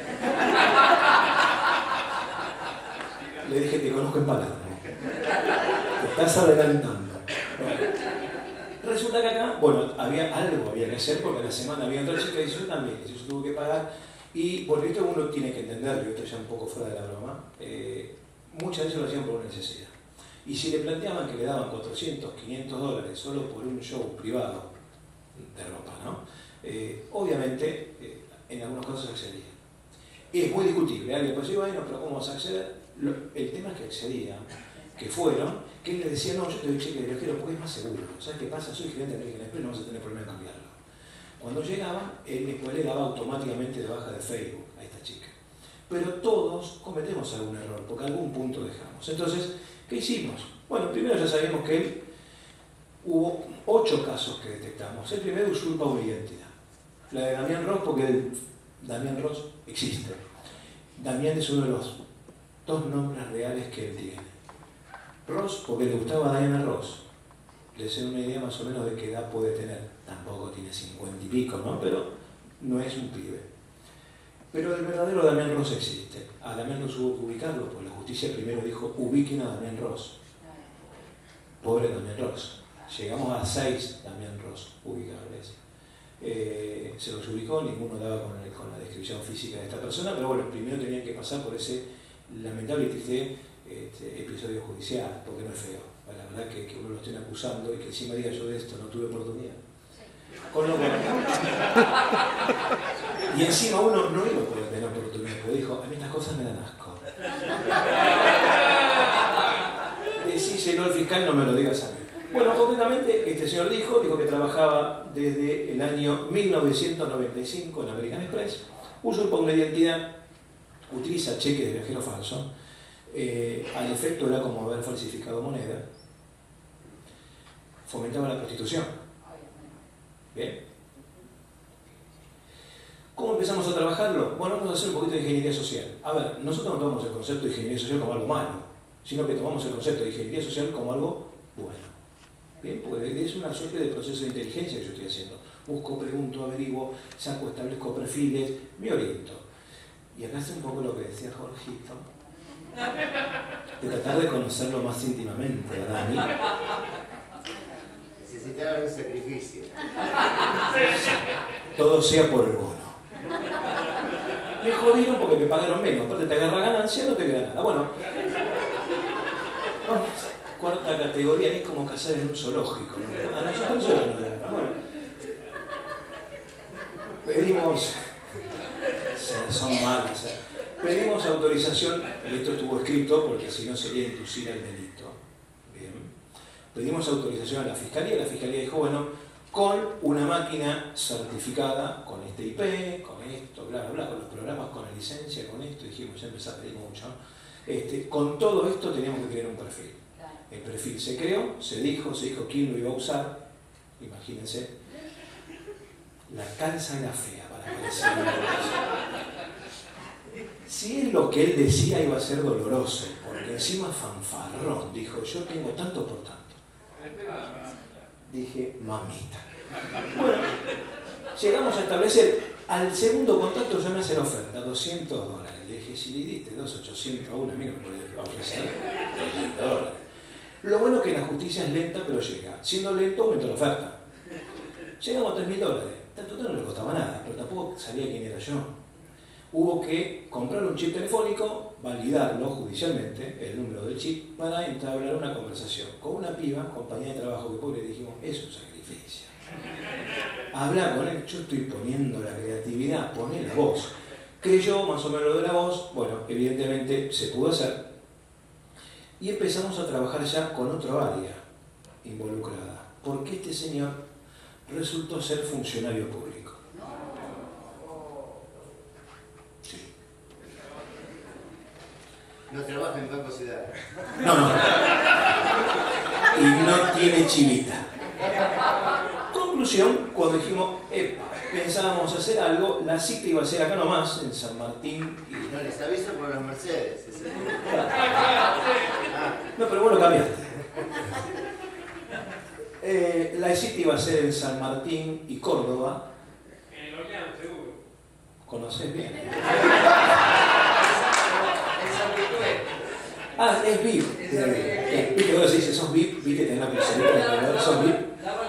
Le dije, te conozco en Palermo. Te estás adelantando. Bueno, resulta que acá, bueno, había que hacer, porque a la semana había otra chica y yo también, yo tuve que pagar. Y por esto uno tiene que entender, yo estoy ya un poco fuera de la broma, muchas veces lo hacían por una necesidad. Y si le planteaban que le daban $400, $500 solo por un show privado de ropa, ¿no? Obviamente, en algunos casos accedía. Es muy discutible, alguien puede decir, bueno, pero ¿cómo vas a acceder? El tema es que accedían, que fueron, que él le decía, no, yo te doy cheque de viajero porque es más seguro. ¿Sabes qué pasa? Soy gerente de American Express, no vas a tener problema en cambiarlo. Cuando llegaban, él después le daba automáticamente de baja de Facebook a esta chica. Pero todos cometemos algún error, porque algún punto dejamos. Entonces, ¿qué hicimos? Bueno, primero ya sabíamos que hubo 8 casos que detectamos. El primero usurpa una identidad. La de Damián Ross, porque Damián Ross existe. Damián es uno de los 2 nombres reales que él tiene. Ross, porque le gustaba a Diana Ross. Les doy una idea más o menos de qué edad puede tener. Tampoco tiene 50 y pico, ¿no? Pero no es un pibe. Pero el verdadero Damián Ross existe. A Damián Ross hubo que ubicarlo, porque la justicia primero dijo, ubiquen a Damián Ross. Pobre Damián Ross. Llegamos a 6 Damián Ross ubicables. Se los ubicó, ninguno daba con la descripción física de esta persona, pero bueno, primero tenían que pasar por ese lamentable y triste episodio judicial, porque no es feo. La verdad que uno lo estén acusando y que encima diga yo de esto no tuve oportunidad. Con lo cual, y encima uno no iba a poder tener oportunidad, porque dijo, a mí estas cosas me dan asco. Decíselo al fiscal, no me lo digas a mí. Bueno, concretamente, este señor dijo que trabajaba desde el año 1995 en American Express, usurpa una identidad, utiliza cheques de viajero falso, al efecto era como haber falsificado moneda, fomentaba la prostitución. ¿Bien? ¿Cómo empezamos a trabajarlo? Bueno, vamos a hacer un poquito de ingeniería social. A ver, nosotros no tomamos el concepto de ingeniería social como algo malo, sino que tomamos el concepto de ingeniería social como algo bueno. ¿Bien? Porque es una suerte de proceso de inteligencia que yo estoy haciendo. Busco, pregunto, averiguo, saco, establezco perfiles, me oriento. Y acá está un poco lo que decía Jorgito, de tratar de conocerlo más íntimamente, ¿verdad? Necesitaba un sacrificio. Todo sea por el bono. Me jodieron porque me pagaron menos, aparte te agarra ganancia, no te queda nada. Bueno, cuarta categoría es como cazar en un zoológico, ¿no? A nosotros no nos da nada. Bueno, pedimos, son malas, pedimos autorización, y esto estuvo escrito porque si no sería inducir al delito. Bien. Pedimos autorización a la fiscalía dijo, bueno, con una máquina certificada, con este IP, con esto, bla, bla, bla, con los programas, con la licencia, con esto, dijimos, ya empezó a pedir mucho. Con todo esto teníamos que crear un perfil. El perfil se creó, se dijo quién lo iba a usar, imagínense, la calza era fea para parecer una cosa. Si es lo que él decía iba a ser doloroso, porque encima fanfarrón, dijo, yo tengo tanto por tanto. Dije, mamita. Bueno, llegamos a establecer, al segundo contacto ya me hace la oferta, $200. Le dije, si le diste 2.800 a una, a mí no me puede ofrecer $200. Lo bueno es que la justicia es lenta, pero llega. Siendo lento, aumentó la oferta. Llegamos a $3.000. En total no le costaba nada, pero tampoco sabía quién era yo. Hubo que comprar un chip telefónico, validarlo judicialmente, el número del chip, para entablar una conversación con una piba, compañía de trabajo, que pobre dijimos, es un sacrificio. Hablar con él, yo estoy poniendo la creatividad, poné la voz. Creyó más o menos lo de la voz, bueno, evidentemente se pudo hacer. Y empezamos a trabajar ya con otro área involucrada, porque este señor resultó ser funcionario público. Sí. No trabaja en Banco Ciudad. No. Y no tiene chivita. Conclusión, cuando dijimos, pensábamos hacer algo, la cita iba a ser acá nomás, en San Martín. Y no les aviso por los Mercedes. No, pero vos lo cambiaste. La cita iba a ser en San Martín y Córdoba. En el Ollán, seguro. ¿Conocés bien? En San Miguel. Ah, es VIP. Viste, vos decís, sos VIP, viste, tenés la pulserita, sos VIP.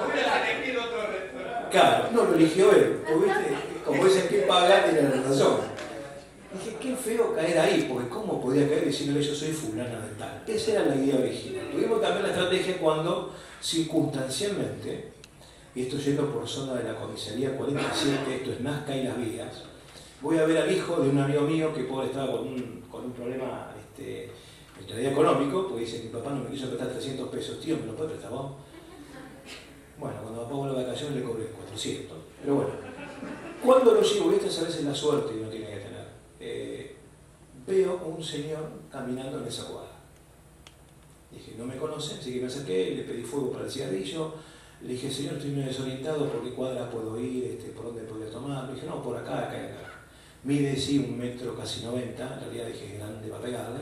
Claro, no lo eligió él, ¿viste? Como dicen que paga, tiene razón. Dije, qué feo caer ahí, porque ¿cómo podía caer diciéndole yo soy fulana de tal? Esa era la idea original. Tuvimos también la estrategia cuando, circunstancialmente, y esto yendo por zona de la comisaría 47, esto es Nazca y Las Vías, voy a ver al hijo de un amigo mío que pobre estaba con un problema en teoría económico, porque dice, mi papá no me quiso prestar 300 pesos, tío, ¿me lo puede prestar vos? Bueno, cuando papá vuelve de vacaciones le cobré 400, pero bueno. Cuando lo llevo, esta a veces la suerte y no tiene que tener, veo a un señor caminando en esa cuadra. Dije, no me conoce, así que me acerqué, le pedí fuego para el cigarrillo, le dije, señor, estoy medio desorientado, ¿por qué cuadra puedo ir? ¿Por dónde podría tomar? Me dije, no, por acá, acá y acá. Mide, sí, 1 metro casi 90, en realidad dije, es grande para pegarle.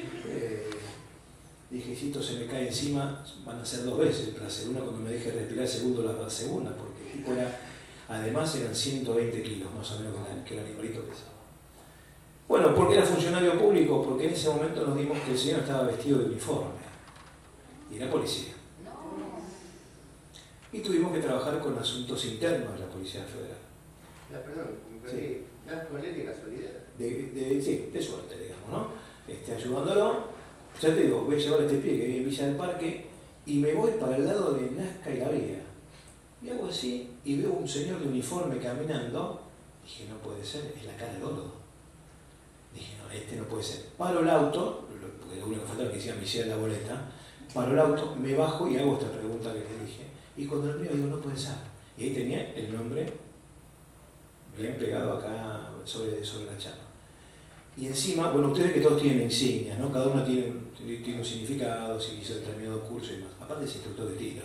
Dije, si esto se me cae encima, van a ser 2 veces el placer. Una cuando me deje respirar, segundo la segunda, porque el tipo era, además eran 120 kilos más o menos que el animalito pesaba. Bueno, ¿por qué era funcionario público? Porque en ese momento nos dimos que el señor estaba vestido de uniforme y era policía. Y tuvimos que trabajar con asuntos internos de la Policía Federal. Perdón, sí. ¿Das con él de casualidad? Sí, de suerte, digamos, ¿no? Ayudándolo. Ya te digo, voy a llevar a este pie que vive en Villa del Parque y me voy para el lado de Nazca y La Vía. Y hago así y veo un señor de uniforme caminando. Dije, no puede ser, es la cara de Gordo. Dije, no, este no puede ser. Paro el auto, porque lo único que faltaba que decía me hiciera la boleta. Paro el auto, me bajo y hago esta pregunta que le dije. Y cuando lo miro digo, no puede ser. Y ahí tenía el nombre bien pegado acá sobre la chapa. Y encima, bueno, ustedes que todos tienen insignias, ¿no? Cada uno tiene un significado, si hizo determinado curso y demás. Aparte es instructor de tiro.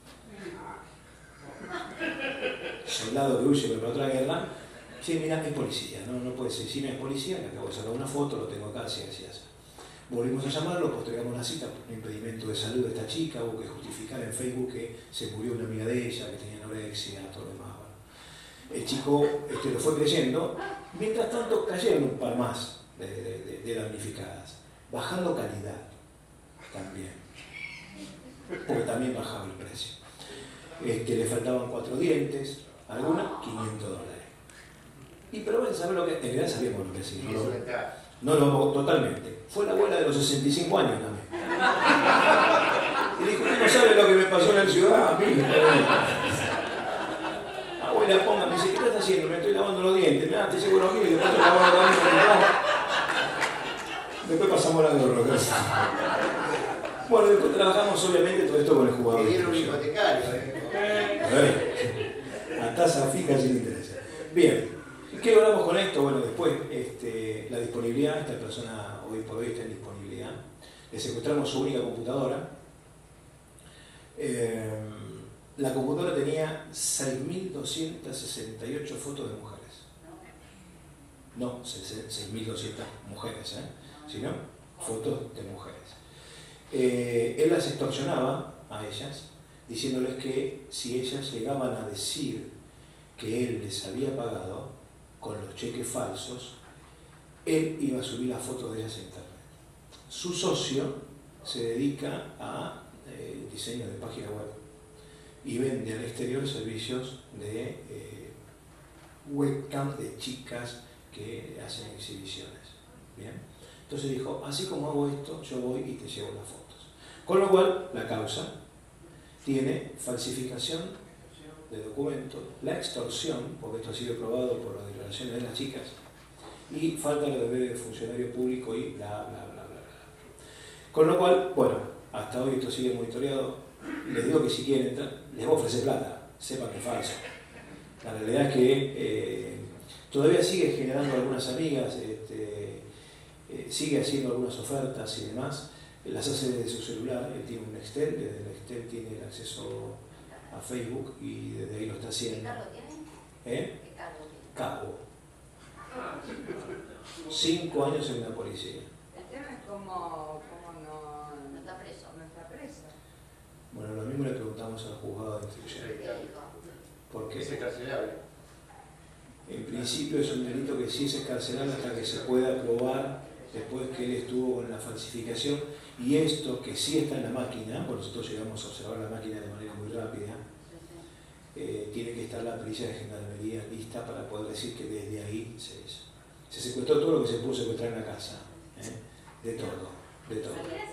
Soldado que huye para otra guerra. Sí, mira, es policía, no puede ser. Si no es policía, le acabo de sacar una foto, lo tengo acá, así. Volvimos a llamarlo, postergamos la cita por un impedimento de salud de esta chica, hubo que justificar en Facebook que se murió una amiga de ella, que tenía anorexia, todo lo demás. Bueno, el chico lo fue creyendo, mientras tanto cayeron un par más de damnificadas, bajando calidad también, porque también bajaba el precio. Le faltaban 4 dientes, algunas $500. Y pero bueno, ¿sabes lo que? En realidad sabíamos lo que sí. No lo vamos totalmente. Fue la abuela de los 65 años también. Y dijo, usted no sabe lo que me pasó en la ciudad, a mí. Abuela, póngame, dice, ¿qué estás haciendo? Me estoy lavando los dientes. Mirá, te llevo los míos y después estoy lavando los dientes. Después pasamos la gorra. Bueno, después trabajamos obviamente todo esto con el jugador. Me dieron un hipotecario. La tasa fija sin interés. Bien. ¿Qué logramos con esto? Bueno, después la disponibilidad, esta persona hoy por hoy está en disponibilidad. Le secuestramos su única computadora. La computadora tenía 6.268 fotos de mujeres. No, 6.200 mujeres, sino fotos de mujeres. Él las extorsionaba a ellas, diciéndoles que si ellas llegaban a decir que él les había pagado con los cheques falsos, él iba a subir las fotos de ellas a internet. Su socio se dedica a diseño de página web y vende al exterior servicios de webcam de chicas que hacen exhibiciones. ¿Bien? Entonces dijo, así como hago esto, yo voy y te llevo las fotos. Con lo cual, la causa tiene falsificación de documentos, la extorsión, porque esto ha sido probado por las declaraciones de las chicas, y falta de deber de funcionario público y bla, bla, bla, bla. Con lo cual, bueno, hasta hoy esto sigue monitoreado. Les digo que si quieren entrar, les voy a ofrecer plata, sepan que es falso. La realidad es que todavía sigue generando algunas amigas, sigue haciendo algunas ofertas y demás, las hace desde su celular. Él tiene un Nextel, desde el Nextel tiene el acceso a Facebook y desde ahí lo está haciendo. ¿Qué cargo tiene? ¿Qué cargo tiene? Cabo. 5 años en la policía. El tema es cómo no está preso. No está preso. Bueno, lo mismo le preguntamos al juzgado de instrucción. ¿Qué dijo? ¿Por qué? Es encarcelable. En principio es un delito que sí es escarcelable hasta que se pueda probar después que él estuvo con la falsificación, y esto que sí está en la máquina, porque nosotros llegamos a observar la máquina de manera muy rápida, tiene que estar la pericia de gendarmería lista para poder decir que desde ahí se hizo. Se secuestró todo lo que se pudo secuestrar en la casa, de todo, de todo.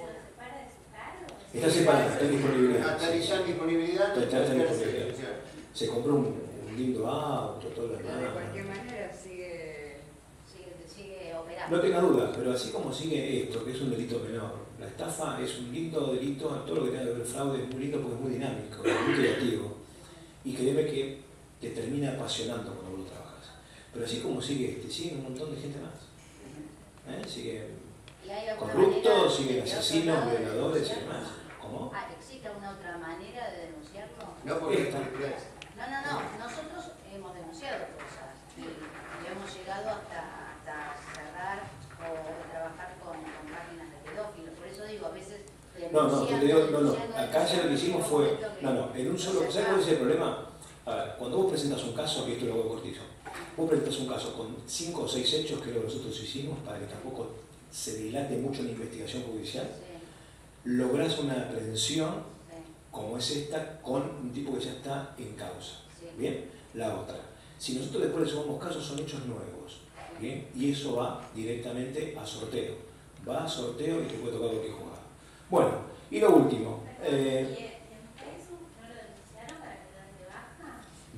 Está separado, está en disponibilidad. Está en disponibilidad. Está en disponibilidad. Se compró un lindo auto, todo lo demás. De cualquier manera sigue operando. No tenga duda, pero así como sigue esto, que es un delito menor, la estafa es un lindo delito, todo lo que tenga que ver el fraude es muy lindo porque es muy dinámico, es muy creativo. Y créeme que te termina apasionando cuando vos lo trabajas. Pero así como sigue sigue un montón de gente más. Siguen corruptos, siguen asesinos, violadores y demás. ¿Cómo? ¿Existe alguna otra manera de denunciarlo? No, porque Esta. No. Nosotros hemos denunciado cosas y hemos llegado hasta cerrar o trabajar con páginas de pedófilos. Por eso digo, a veces No. Acá ya lo que hicimos fue, en un solo, ¿sabes cuál es el problema? A ver, cuando vos presentas un caso, y esto lo hago cortito, vos presentas un caso con 5 o 6 hechos, que es lo que nosotros hicimos, para que tampoco se dilate mucho la investigación judicial, lográs una aprehensión, como es esta, con un tipo que ya está en causa. Bien, la otra. Si nosotros después le sumamos casos, son hechos nuevos. Bien, y eso va directamente a sorteo. Va a sorteo y te puede tocar cualquier jugada. Bueno, y lo último. ¿En Facebook no lo denunciaron para que lo den de baja?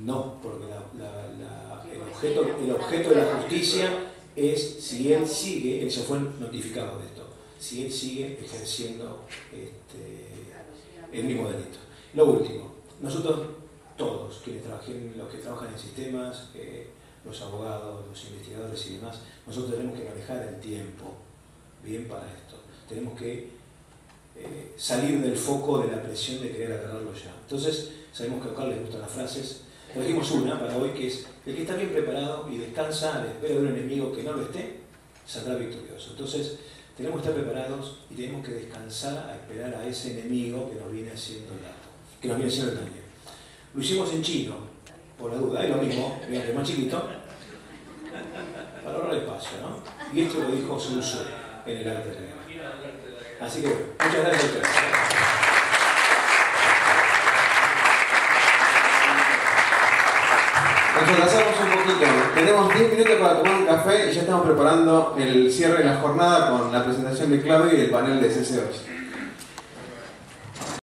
No, porque el objeto de la justicia es si él sigue, él se fue notificado de esto, si él sigue ejerciendo el mismo delito. Lo último, nosotros todos, los que trabajan en sistemas, los abogados, los investigadores y demás, nosotros tenemos que manejar el tiempo bien para esto. Tenemos que salir del foco de la presión de querer agarrarlo ya. Entonces, sabemos que a Oscar les gustan las frases. Elegimos una para hoy que es: el que está bien preparado y descansa a la espera de un enemigo que no lo esté, saldrá victorioso. Entonces, tenemos que estar preparados y tenemos que descansar a esperar a ese enemigo que nos viene haciendo el daño. Lo hicimos en chino, por la duda, es lo mismo, es más chiquito, para ahorrar espacio, ¿no? Y esto lo dijo Sun Tzu en el arte de la guerra. Así que, muchas gracias a ustedes. Nos retrasamos un poquito. Tenemos 10 minutos para tomar un café y ya estamos preparando el cierre de la jornada con la presentación de Claudio y el panel de CC2.